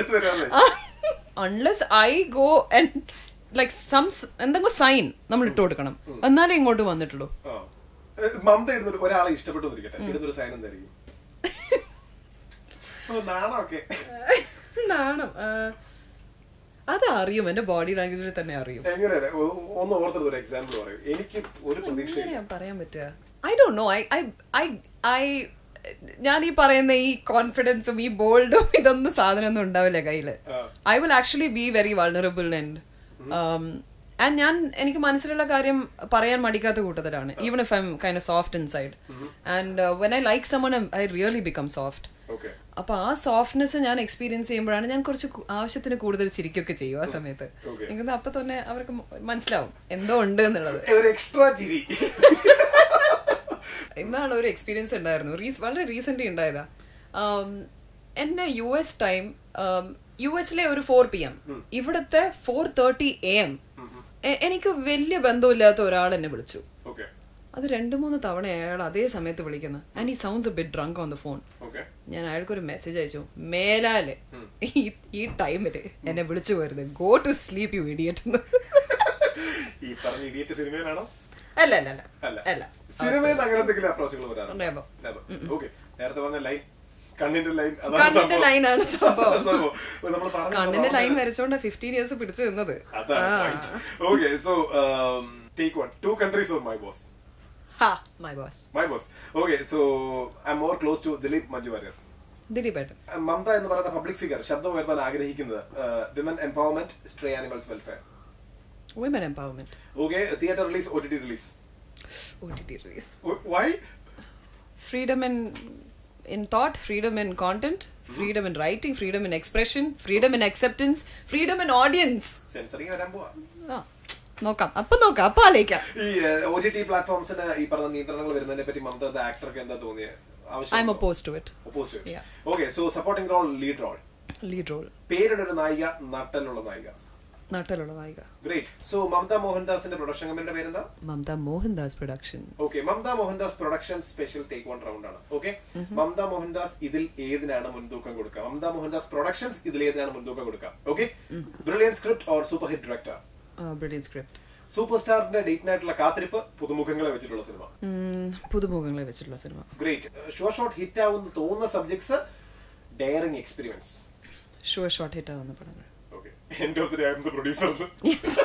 Unless I go and like some എന്തെങ്കിലും സൈൻ നമ്മൾ ഇട്ട് കൊടുക്കണം, എന്നാലേ ഇങ്ങോട്ട് വന്നിട്ടുള്ളൂ. മമത ഇടുന്ന ഒരാളെ ഇഷ്ടപ്പെട്ടു ഇടുന്നൊരു സൈൻ എന്തായിരിക്കും? നാണം അതറിയും, എന്റെ ബോഡി ലാംഗ്വേജിൽ തന്നെ അറിയും. എനിക്ക് ഒരു പ്രതീക്ഷ പറയാൻ പറ്റുക. I don't know. I I I ഞാൻ ഈ പറയുന്ന ഈ കോൺഫിഡൻസും ഈ ബോൾഡും ഇതൊന്നും സാധനമൊന്നും ഉണ്ടാവില്ല കയ്യില്. I will actually be very vulnerable and and ഞാൻ എനിക്ക് മനസ്സിലുള്ള കാര്യം പറയാൻ മടിക്കാത്ത കൂട്ടത്തിലാണ്. Even if I am kind of soft inside. And when I like someone I really become soft. അപ്പൊ ആ സോഫ്റ്റ്നെസ് ഞാൻ എക്സ്പീരിയൻസ് ചെയ്യുമ്പോഴാണ് ഞാൻ കുറച്ച് ആവശ്യത്തിന് കൂടുതൽ ചിരിക്കൊക്കെ ചെയ്യും ആ സമയത്ത്. എനിക്ക് അപ്പൊ തന്നെ അവർക്ക് മനസ്സിലാവും എന്തോ ഉണ്ട് എന്നുള്ളത്. എന്നാണ് ഒരു എക്സ്പീരിയൻസ് ഉണ്ടായിരുന്നു, വളരെ റീസെന്റ് ഉണ്ടായതാ. എന്നെ യു എസ് ടൈം യു എസിലെ ഒരു ഫോർ പി എം, ഇവിടുത്തെ ഫോർ തേർട്ടി എ എം. എനിക്ക് വലിയ ബന്ധമില്ലാത്ത ഒരാൾ എന്നെ വിളിച്ചു. അത് രണ്ടു മൂന്ന് തവണ അയാൾ അതേ സമയത്ത് വിളിക്കുന്നത്. And he sounds a bit drunk on the phone. ഞാൻ അയാൾക്കൊരു മെസ്സേജ് അയച്ചു, മേലാല് ഈ ടൈമില് എന്നെ വിളിച്ചു പോരുത്, go to sleep you idiot. അല്ല അല്ല അല്ല അല്ല കണ്ണിന്റെ ലൈനാണ് സംഭവം. കണ്ണിന്റെ ലൈൻ വരച്ചോണ്ട് ഫിഫ്റ്റീൻ ഇയേഴ്സ് പിടിച്ചു നിന്നത്. Ha, my boss. My boss. Okay, so I'm more close to Dilip Manju Warrior. Dilip better. Mamta എന്ന് പറയുന്ന പബ്ലിക് ഫിഗർ ശബ്ദം ഉയർത്താൻ ആഗ്രഹിക്കുന്നത് women empowerment, stray animals welfare. Women empowerment. Okay, theater release, O T T release. O T T release. Why? Freedom in in thought, freedom in content, freedom in writing, freedom in expression, freedom in acceptance, freedom in audience. Censoring വരാൻ പോവാ. ആ നോക്കാം, അപ്പൊ നോക്കാം, അപ്പൊ ആലോചിക്കാം. ഈ O T T പ്ലാറ്റ്ഫോംസിന് ഈ പറഞ്ഞ നിയന്ത്രണങ്ങൾ വരുന്നതിനെ പറ്റി മമത ആക്ടർക്ക് എന്താ തോന്നിയത്? I am opposed to it. Opposed to it. Yeah. Okay, so supporting role, lead role. Lead role. പേരുടെ ഒരു നായിക, നട്ടലുള്ള നായിക. നട്ടലുള്ള നായിക. Great. So Mamta Mohandas production കമ്പനിയുടെ പേരെന്താ? Mamta Mohandas Productions. Okay, Mamta Mohandas Production Special Take One Round ആണ്. Okay, Mamta Mohandas ഇതിൽ ഏതിനാണ് മുൻതൂക്കം കൊടുക്കുക? Mamta Mohandas Productions ഇതിൽ ഏതിനാണ് മുൻതൂക്കം കൊടുക്കുക? Okay, brilliant script or super hit director? Brilliant script. Super സ്റ്റാറിന്റെ ഡേറ്റ് നൈറ്റുള്ള കാത്തിരിപ്പ്, പുതുമുഖങ്ങളെ വെച്ചിട്ടുള്ള സിനിമ. പുതുമുഖങ്ങളെ വെച്ചിട്ടുള്ള സിനിമ. ഗ്രേറ്റ്. ഷുവർ ഷോട്ട് ഹിറ്റ് ആവുന്ന തോന്നുന്ന subjects, daring experience. Sure shot hit ആവുന്ന പടങ്ങൾ. Okay, end of the day I am the producer. Yes.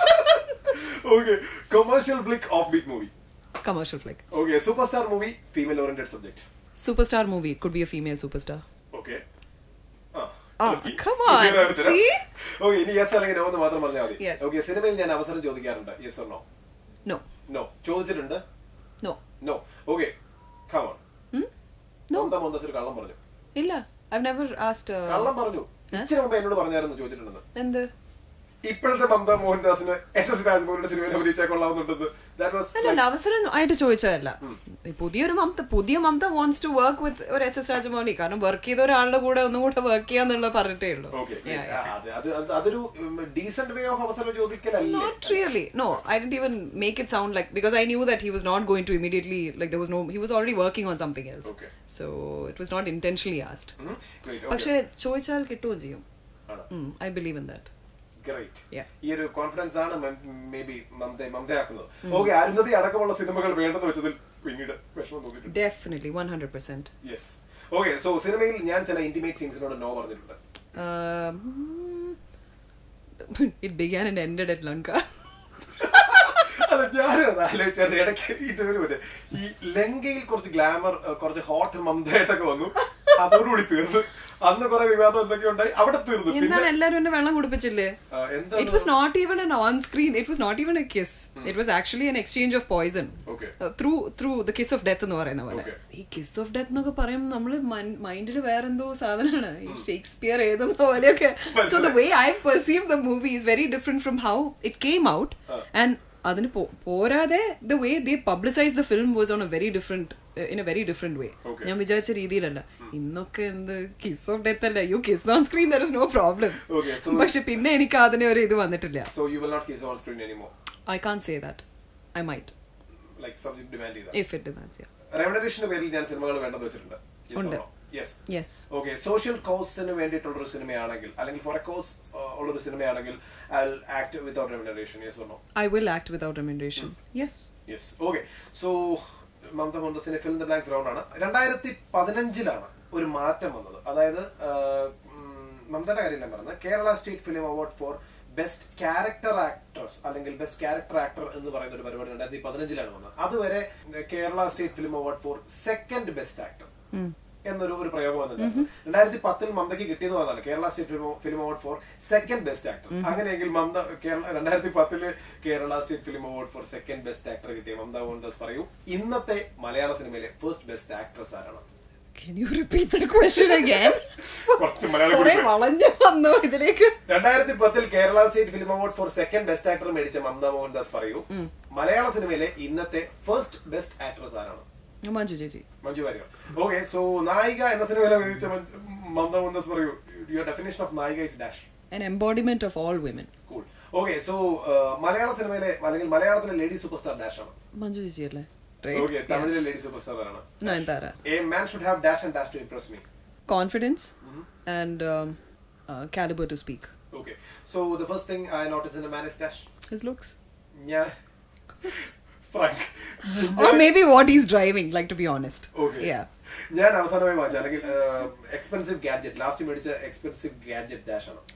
Okay, commercial flick, off beat movie. Commercial flick. Okay, super star movie, female oriented subject. Super star movie could be a female superstar. Okay. Oh, come on. See? Okay, ഇനി yes അല്ലെങ്കിൽ no എന്ന് മാത്രം പറഞ്ഞാൽ മതി. Okay, സിനിമയിൽ ഞാൻ അവസരം ചോദിക്കാറുണ്ട്. Yes or no? No. No. ചോദിച്ചിട്ടുണ്ട്? No. No. Okay. Come on. Hmm? No. Mamta Mohandas ഒരു കള്ളം പറഞ്ഞു. ഇല്ല. I've never asked. കള്ളം പറഞ്ഞു. ഇച്ചിരി മുമ്പ് എന്നോട് പറഞ്ഞായിരുന്നു ചോദിച്ചിട്ടുണ്ടെന്ന്. എന്ത്? ഇപ്പോഴത്തെ മമത മോഹൻദാസിന് എസ് എസ് രാജമോഹന്റെ സിനിമയിൽ അഭിനയിച്ചാൽ കൊള്ളാവുന്നുണ്ടെന്ന്. അല്ല, അവസരം ആയിട്ട് ചോദിച്ചതല്ല. പുതിയൊരു മമത പുതിയ Mamta wants to work with ഒരു എസ് എസ് രാജമോഹൻ. കാരണം വർക്ക് ചെയ്ത ഒരാളുടെ കൂടെ ഒന്നും കൂടെ വർക്ക് ചെയ്യാന്നുള്ള പറഞ്ഞിട്ടേ ഉള്ളൂ. അതൊരു ഡീസന്റ് വേ ഓഫ് അവസരം ചോദിക്കലല്ല. Not really. No, I didn't even make it sound like, because I knew that he was not going to immediately, like there was no, he was already working on something else. Okay. So it was not intentionally asked. പക്ഷേ ചോദിച്ചാൽ കിട്ടുകയും ചെയ്യും. I believe in that. Great. ഈ ഒരു confidence ആണ് maybe മമതയാക്കുന്നത്. Okay, Arundhati അടക്കമുള്ള സിനിമകൾ വേണ്ടെന്ന് വെച്ചതിൽ പിന്നീട് വിഷമം തോന്നിയിട്ടുണ്ട്. Definitely one hundred percent. Yes. Okay, so സിനിമയിൽ ഞാൻ ചില ഇന്റിമേറ്റ് സീൻസിനോട് നോ പറഞ്ഞിട്ടുണ്ട്. It began and ended at Lanka. അല്ല, ഞാനത് ആലോചിച്ചത് ഇടയ്ക്ക് ഈ ലങ്കയിൽ കുറച്ച് ഗ്ലാമർ, കുറച്ച് ഹോട്ട് മമതയായിട്ടൊക്കെ വന്നു. അതോടുകൂടി തീർന്നു. അന്ന് കുറെ വിവാദമൊക്കെ ഉണ്ടായി, അവിടെ തീർന്നു. എന്താണ് എല്ലാരും എന്നെ വെള്ളം കുടിപ്പിച്ചില്ലേ? It was not even an on screen, it was not even a kiss, it was actually an exchange of poison through through the kiss of death എന്ന് പറയുന്ന പോലെ. ഈ kiss of death എന്നൊക്കെ പറയുമ്പോൾ നമ്മള് മൈൻഡിൽ വേറെന്തോ സാധനമാണ്, ഈ ഷേക്സ്പിയർ എഴുതുന്ന പോലെയൊക്കെ. So the way I perceived the movie is very different from how it came out, and അതിന് പോരാതെ the way they publicized the film was on a very different in a very different way. ഞാൻ വിചാരിച്ച രീതിയിലല്ല. ഇന്നൊക്കെ എന്ത് kiss of death അല്ല, you kiss on screen, there is no problem. പക്ഷെ പിന്നെ എനിക്ക് അതിന് ഒരു ഇത് വന്നിട്ടില്ല. So you will not kiss on screen anymore? I can't say that. I might. Like subject demand ചെയ്താ? If it demands, yeah. റെമ്യൂണറേഷന്റെ പേരിൽ ഞാൻ സിനിമകൾ വേണ്ടെന്ന് വെച്ചിട്ടുണ്ട്. ഉണ്ട്. Yes. Yes. Okay. Social cause-ന് വേണ്ടിയിട്ടുള്ളൊരു സിനിമയാണെങ്കിൽ, അല്ലെങ്കിൽ for a cause ഉള്ളൊരു സിനിമയാണെങ്കിൽ, I'll act without remuneration. Yes or no? I will act without remuneration. Yes. Yes. Okay. So Mamta മോഹൻദാസിന്റെ ഫിലിം ദ ബ്ലാങ്ക്സ് റൗണ്ട് ആണ്. രണ്ടായിരത്തി പതിനഞ്ചിലാണ് ഒരു മാറ്റം വന്നത്. അതായത് മമതയുടെ കാര്യമല്ല പറഞ്ഞത്, Kerala state film award for best character actress അല്ലെങ്കിൽ ബെസ്റ്റ് ക്യാരക്ടർ ആക്ടർ എന്ന് പറയുന്ന ഒരു പരിപാടി രണ്ടായിരത്തി പതിനഞ്ചിലാണ് വന്നത്. അതുവരെ Kerala state film award for second best actor എന്നൊരു ഒരു പ്രയോഗം വന്നിട്ടുണ്ട്. രണ്ടായിരത്തി പത്തിൽ മമതയ്ക്ക് കിട്ടിയത് അതാണ്, Kerala state film award for second best actor. അങ്ങനെയെങ്കിൽ മമത കേരള രണ്ടായിരത്തി പത്തില് Kerala state film award for second best actor കിട്ടിയ മമത മോഹൻദാസ് പറയൂ, ഇന്നത്തെ മലയാള സിനിമയിലെ ഫസ്റ്റ് ബെസ്റ്റ് ആക്ട്രസ് ആരാണ്? Can you repeat that question again? രണ്ടായിരത്തി പത്തിൽ Kerala state film award for second best actor മേടിച്ച മമത മോഹൻദാസ് പറയൂ, മലയാള സിനിമയിലെ ഇന്നത്തെ ഫസ്റ്റ് ബെസ്റ്റ് ആക്ട്രസ് ആരാണ്? മഞ്ജു ചേച്ചി. മഞ്ജു വാര്യർ. ഓക്കെ. സോ നായിക എന്ന സിനിമയിലെ മേടിച്ച മമത മോഹൻദാസ് പറയൂ, your definition of nayika is dash. An embodiment of all women. Cool. Okay. So മലയാള സിനിമയിലെ അല്ലെങ്കിൽ മലയാളത്തിലെ ലേഡി സൂപ്പർ സ്റ്റാർ ഡാഷ് ആണ് മഞ്ജു ചേച്ചി അല്ലേ? Okay. Tamil lady superstar ആണ്. Nayantara. A man should have dash and dash to impress me. Confidence and um, uh, caliber to speak. Okay. So the first thing I notice in a man is dash. His looks. Yeah. Frank. Or maybe what he's driving, like, to be honest. Okay. Yeah. ഞാൻ അവസാനമായി വാങ്ങിച്ച അല്ലെങ്കിൽ expensive gadget last മേടിച്ച expensive gadget dash ആണ്.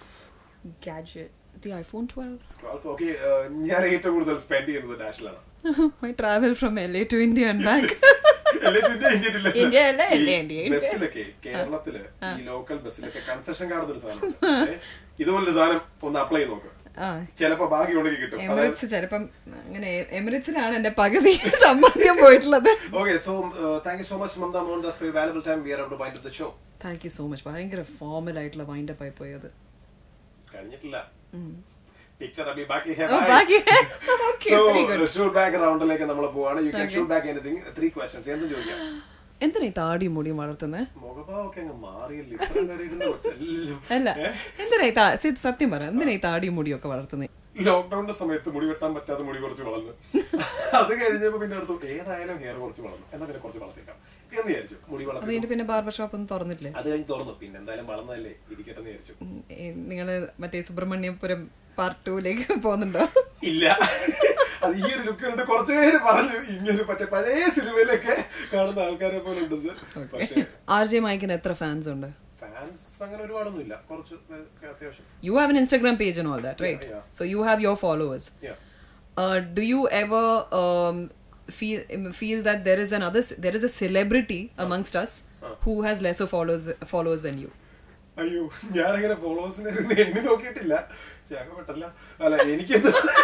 Gadget. The iPhone twelve. twelve. Okay. ഞാൻ ഏറ്റവും കൂടുതൽ spend ചെയ്യുന്നത് ഡാഷിലാണ്. My travel from L A to India and back. L A to India, India to India അല്ല, L A India. ബസ്സിലൊക്കെ കേരളത്തില് ഈ ലോക്കൽ ബസ്സിലൊക്കെ കൺസെഷൻ കാർഡ് ഒരു സാധനം, ഇതുപോലൊരു സാധനം ഒന്ന് അപ്ലൈ ചെയ്ത് നോക്ക്, ചിലപ്പോ ഭാഗ്യം ഉണ്ടെങ്കിൽ കിട്ടും. എമിറേറ്റ്സ് ചിലപ്പം അങ്ങനെ എമിറേറ്റ്സിലാണ് എന്റെ പകുതി സമ്പാദ്യം പോയിട്ടുള്ളത്. Okay, so uh, thank you so much Mamta Mohandas for your valuable time. We are about to wind up the show. Thank you so much. ഭയങ്കര ഫോർമൽ ആയിട്ടുള്ള വൈൻഡ് അപ്പ് ആയി പോയത്. കഴിഞ്ഞിട്ടില്ല. Picture abhi baki hai. Oh, baki hai. Okay, so, very good. shoot back റൗണ്ടിലേക്ക് നമ്മൾ പോവാണ്. You can shoot back anything. Three questions. എന്തും ചോദിക്കാം. എന്തിനാ ഈ താടി മുടി വളർത്തുന്നേ? മുഖഭാവമൊക്കെ അങ്ങ് മാറിയില്ല. ഇത്രയും നേരം ഇരുന്ന് വെച്ചെല്ലാം. അല്ല. എന്തിനാ ഈ സത്യം പറ, എന്തിനാ ഈ താടി മുടിയൊക്കെ വളർത്തുന്നേ? ലോക്ക്ഡൌണിന്റെ സമയത്ത് മുടി വെട്ടാൻ പറ്റാതെ മുടി കുറച്ച് വളർന്നു. അത് കഴിഞ്ഞപ്പോ പിന്നെ അടുത്ത് ഏതായാലും ഹെയർ കുറച്ച് വളർന്നു, എന്നാ പിന്നെ കുറച്ച് വളർത്തിക്കാം എന്ന് വിചാരിച്ചു. മുടി വളർത്തി പിന്നെ ബാർബർ ഷോപ്പ് ഒന്നും തുറന്നില്ലേ? അത് കഴിഞ്ഞ് തുറന്നു. പിന്നെ എന്തായാലും വളർന്നതല്ലേ, ഇരിക്കട്ടെ എന്ന് വിചാരിച്ചു. നിങ്ങള് മറ്റേ സുബ്രഹ്മണ്യപുരം പാർട്ട് ടൂലേക്ക് പോകുന്നുണ്ടോ? ഇല്ല. അത് ഈ ഒരു ലുക്ക് കണ്ടിട്ട് കുറച്ചു പേര് പറഞ്ഞു ഇങ്ങനെ മറ്റേ പഴയ സിനിമയിലൊക്കെ കാണുന്ന ആൾക്കാരെ പോലെ ഉണ്ടെന്ന്. ആർ ജെ മൈക്കിന് എത്ര ഫാൻസ് ഉണ്ട്? ഫാൻസ് അങ്ങനെ ഒരുപാടൊന്നുമില്ല, കുറച്ച് അത്യാവശ്യം. You have an Instagram page and all that, right? Yeah, yeah. So you have your followers. Yeah. Uh, do you ever um, feel feel that there is another there is a celebrity amongst us uh. who has lesser followers followers than you? അയ്യോ, ഞാനങ്ങനെ ഫോളോവേഴ്സിനെ എണ്ണി നോക്കിയിട്ടില്ല. ചാകപ്പെട്ടല്ല. അല്ല, എനിക്ക്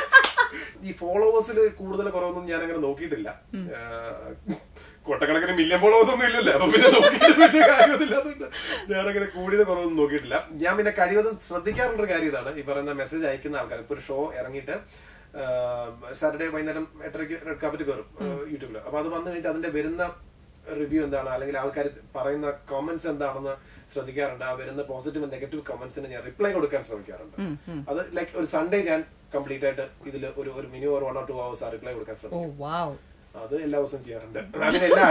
ഈ ഫോളോവേഴ്സിൽ കൂടുതൽ കുറവൊന്നും ഞാൻ അങ്ങനെ നോക്കിയിട്ടില്ല. കൊട്ടക്കണക്കിന് മില്യൺ ഫോളോവേഴ്സ് ഒന്നും ഇല്ലല്ലോ, അപ്പൊ പിന്നെ നോക്കിയിട്ട് കാര്യമൊന്നുമില്ലാത്തതുകൊണ്ട് ഞാനങ്ങനെ കൂടിയത് കുറവൊന്നും നോക്കിയിട്ടില്ല. ഞാൻ പിന്നെ കഴിവതും ശ്രദ്ധിക്കാറുള്ളൊരു കാര്യം ഇതാണ്, ഈ പറയുന്ന മെസ്സേജ് അയക്കുന്ന ആൾക്കാർ. ഇപ്പൊ ഒരു ഷോ ഇറങ്ങിയിട്ട് സാറ്റർഡേ വൈകുന്നേരം എട്ടരയ്ക്ക് റെഡ് കാർപ്പറ്റ് കയറും യൂട്യൂബിൽ. അപ്പൊ അത് വന്നു കഴിഞ്ഞിട്ട് അതിന്റെ വരുന്ന റിവ്യൂ എന്താണ്, അല്ലെങ്കിൽ ആൾക്കാർ പറയുന്ന കമന്റ്സ് എന്താണെന്ന് ശ്രദ്ധിക്കാറുണ്ട്. ആ വരുന്ന പോസിറ്റീവ് നെഗറ്റീവ് കമന്റ്സിന് ഞാൻ റിപ്ലൈ കൊടുക്കാൻ ശ്രമിക്കാറുണ്ട്. അത് ലൈക്ക് ഒരു സൺഡേ ഞാൻ കംപ്ലീറ്റ് ആയിട്ട് ഇതിൽ ഒരു ഒരു മിനിമം ഒരു വൺ ഓർ ടു അവേഴ്സ് ആ റിപ്ലൈ കൊടുക്കാൻ ശ്രമിക്കും. അത് എല്ലാ ദിവസവും ചെയ്യാറുണ്ട്. അങ്ങനെ എല്ലാ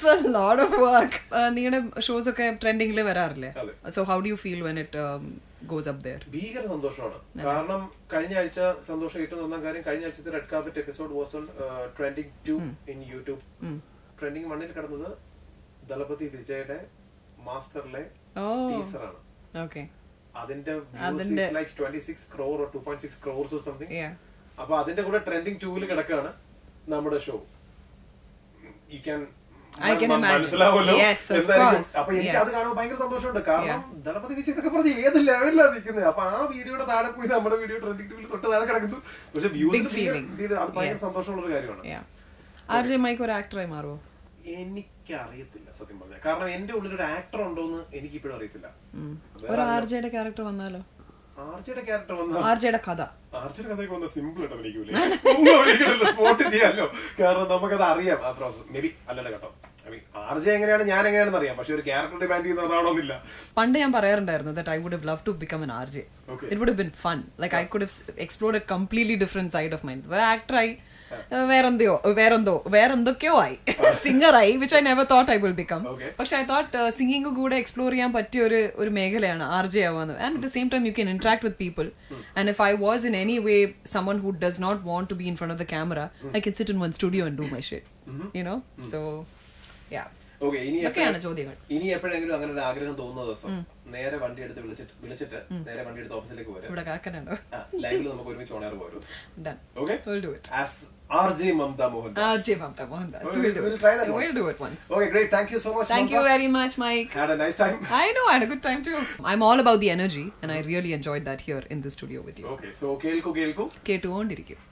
ആഴ്ചയും നിങ്ങളുടെ ഷോസ് ഒക്കെ ട്രെൻഡിംഗിൽ വരാറില്ലേ? So how do you feel when it goes up there? ഭീകര സന്തോഷമാണ്. കാരണം കഴിഞ്ഞ ആഴ്ച സന്തോഷം ഏറ്റവും ഒന്നാം കാര്യം, കഴിഞ്ഞ ആഴ്ചത്തെ red carpet episode was on trending two in YouTube. Trending വണ്ണിൽ കിടന്നത് ദളപതി വിജയുടെ മാസ്റ്ററിലെ ടീസറാണ്. അതിന്റെ like twenty-six crore or two point six crores or something. അപ്പൊ അതിന്റെ കൂടെ ട്രെൻഡിംഗ് ടൂവിൽ കിടക്കാണ് നമ്മുടെ show. You can I can imagine. മനസ്സിലാവുമല്ലോ. Yes, of എന്തായിരിക്കും. course. അപ്പൊ എനിക്ക് അത് Yes. കാണുമ്പോൾ ഭയങ്കര സന്തോഷമുണ്ട്. കാരണം ദളപതി വിജയ് എന്നൊക്കെ പറഞ്ഞ് ഏത് ലെവലിലാണ് നിൽക്കുന്നത്. അപ്പൊ ആ വീഡിയോയുടെ താഴെ പോയി നമ്മുടെ വീഡിയോ ട്രെൻഡിംഗ് ടൂവിൽ തൊട്ട് താഴെ കിടക്കുന്നു. പക്ഷെ Big feeling. വ്യൂസ് അത് ഭയങ്കര Yes. സന്തോഷമുള്ള ഒരു കാര്യമാണ്. Yeah. ആർ ജെ മൈക്ക് ഒരു ആക്ടറായി മാറുമോ? എനിക്കറിയത്തില്ല സത്യം പറഞ്ഞാൽ. കാരണം എന്റെ ഉള്ളിൽ ഒരു ആക്ടർ ഉണ്ടോന്ന് എനിക്ക് ഇപ്പോഴും അറിയത്തില്ല. ഒരു ആർ ജെയുടെ ക്യാരക്ടർ വന്നാലോ? ആർജയുടെ ക്യാരക്ടർ വന്ന ആർജയുടെ കഥ ആർജയുടെ കഥയൊക്കെ വന്ന സിമ്പിൾ ആയിട്ട് അഭിനയിക്കൂലേ, സ്പോട്ട് ചെയ്യാമല്ലോ. കാരണം നമുക്കത് അറിയാം ആ പ്രോസസ്. മേ ബി അല്ലല്ലോ കേട്ടോ, ആർജെ എങ്ങനെയാണ് ഞാൻ എങ്ങനെയാണെന്ന് അറിയാം. പക്ഷെ ഒരു ക്യാരക്ടർ ഡിമാൻഡ് ചെയ്യുന്ന ഒരാളൊന്നുമില്ല. പണ്ട് ഞാൻ പറയാറുണ്ടായിരുന്നു that I would have loved to become an R J. Okay. It would have been fun. Like I could have explored a completely different side of mine. Where actor ആയി, വേറെന്തോ വേറെന്തോ വേറെന്തൊക്കെയോ ആയി, singer ആയി, which I never thought I will become. പക്ഷെ I thought singing കൂടെ explore ചെയ്യാൻ പറ്റിയ ഒരു ഒരു മേഖലയാണ് ആർ ജെ ആവാന്ന്. And at the same time you can interact with people. And if I was in any way someone who does not want to be in front of the camera, I can sit in one studio and do my shit. You know? So yeah. Okay, ഇതൊക്കെയാണ് ചോദ്യങ്ങൾ. ഇനി എപ്പോഴെങ്കിലും അങ്ങനെ ഒരു ആഗ്രഹം തോന്നുന്ന ദിവസം നേരെ വണ്ടി എടുത്ത് വിളിച്ചിട്ട് വിളിച്ചിട്ട് നേരെ വണ്ടി എടുത്ത് ഓഫീസിലേക്ക് പോരാ. ഇവിടെ കാക്കനാണോ? ലൈവിൽ നമുക്ക് ഒരുമിച്ച് ഓണർ പോരും. Done. Okay? We'll do it. As R J Mamta Mohandas. R J Mamta Mohandas. Okay, We'll do we'll it. try that We'll once. do it once. Okay, great. Thank you so much. Thank Mamta. you very much, Mike. Had a nice time. I know, I had a good time too. I'm all about the energy and I really enjoyed that here in the studio with you. Okay, so കേൾക്കൂ കേൾക്കൂ കേട്ടുകൊണ്ടിരിക്കും.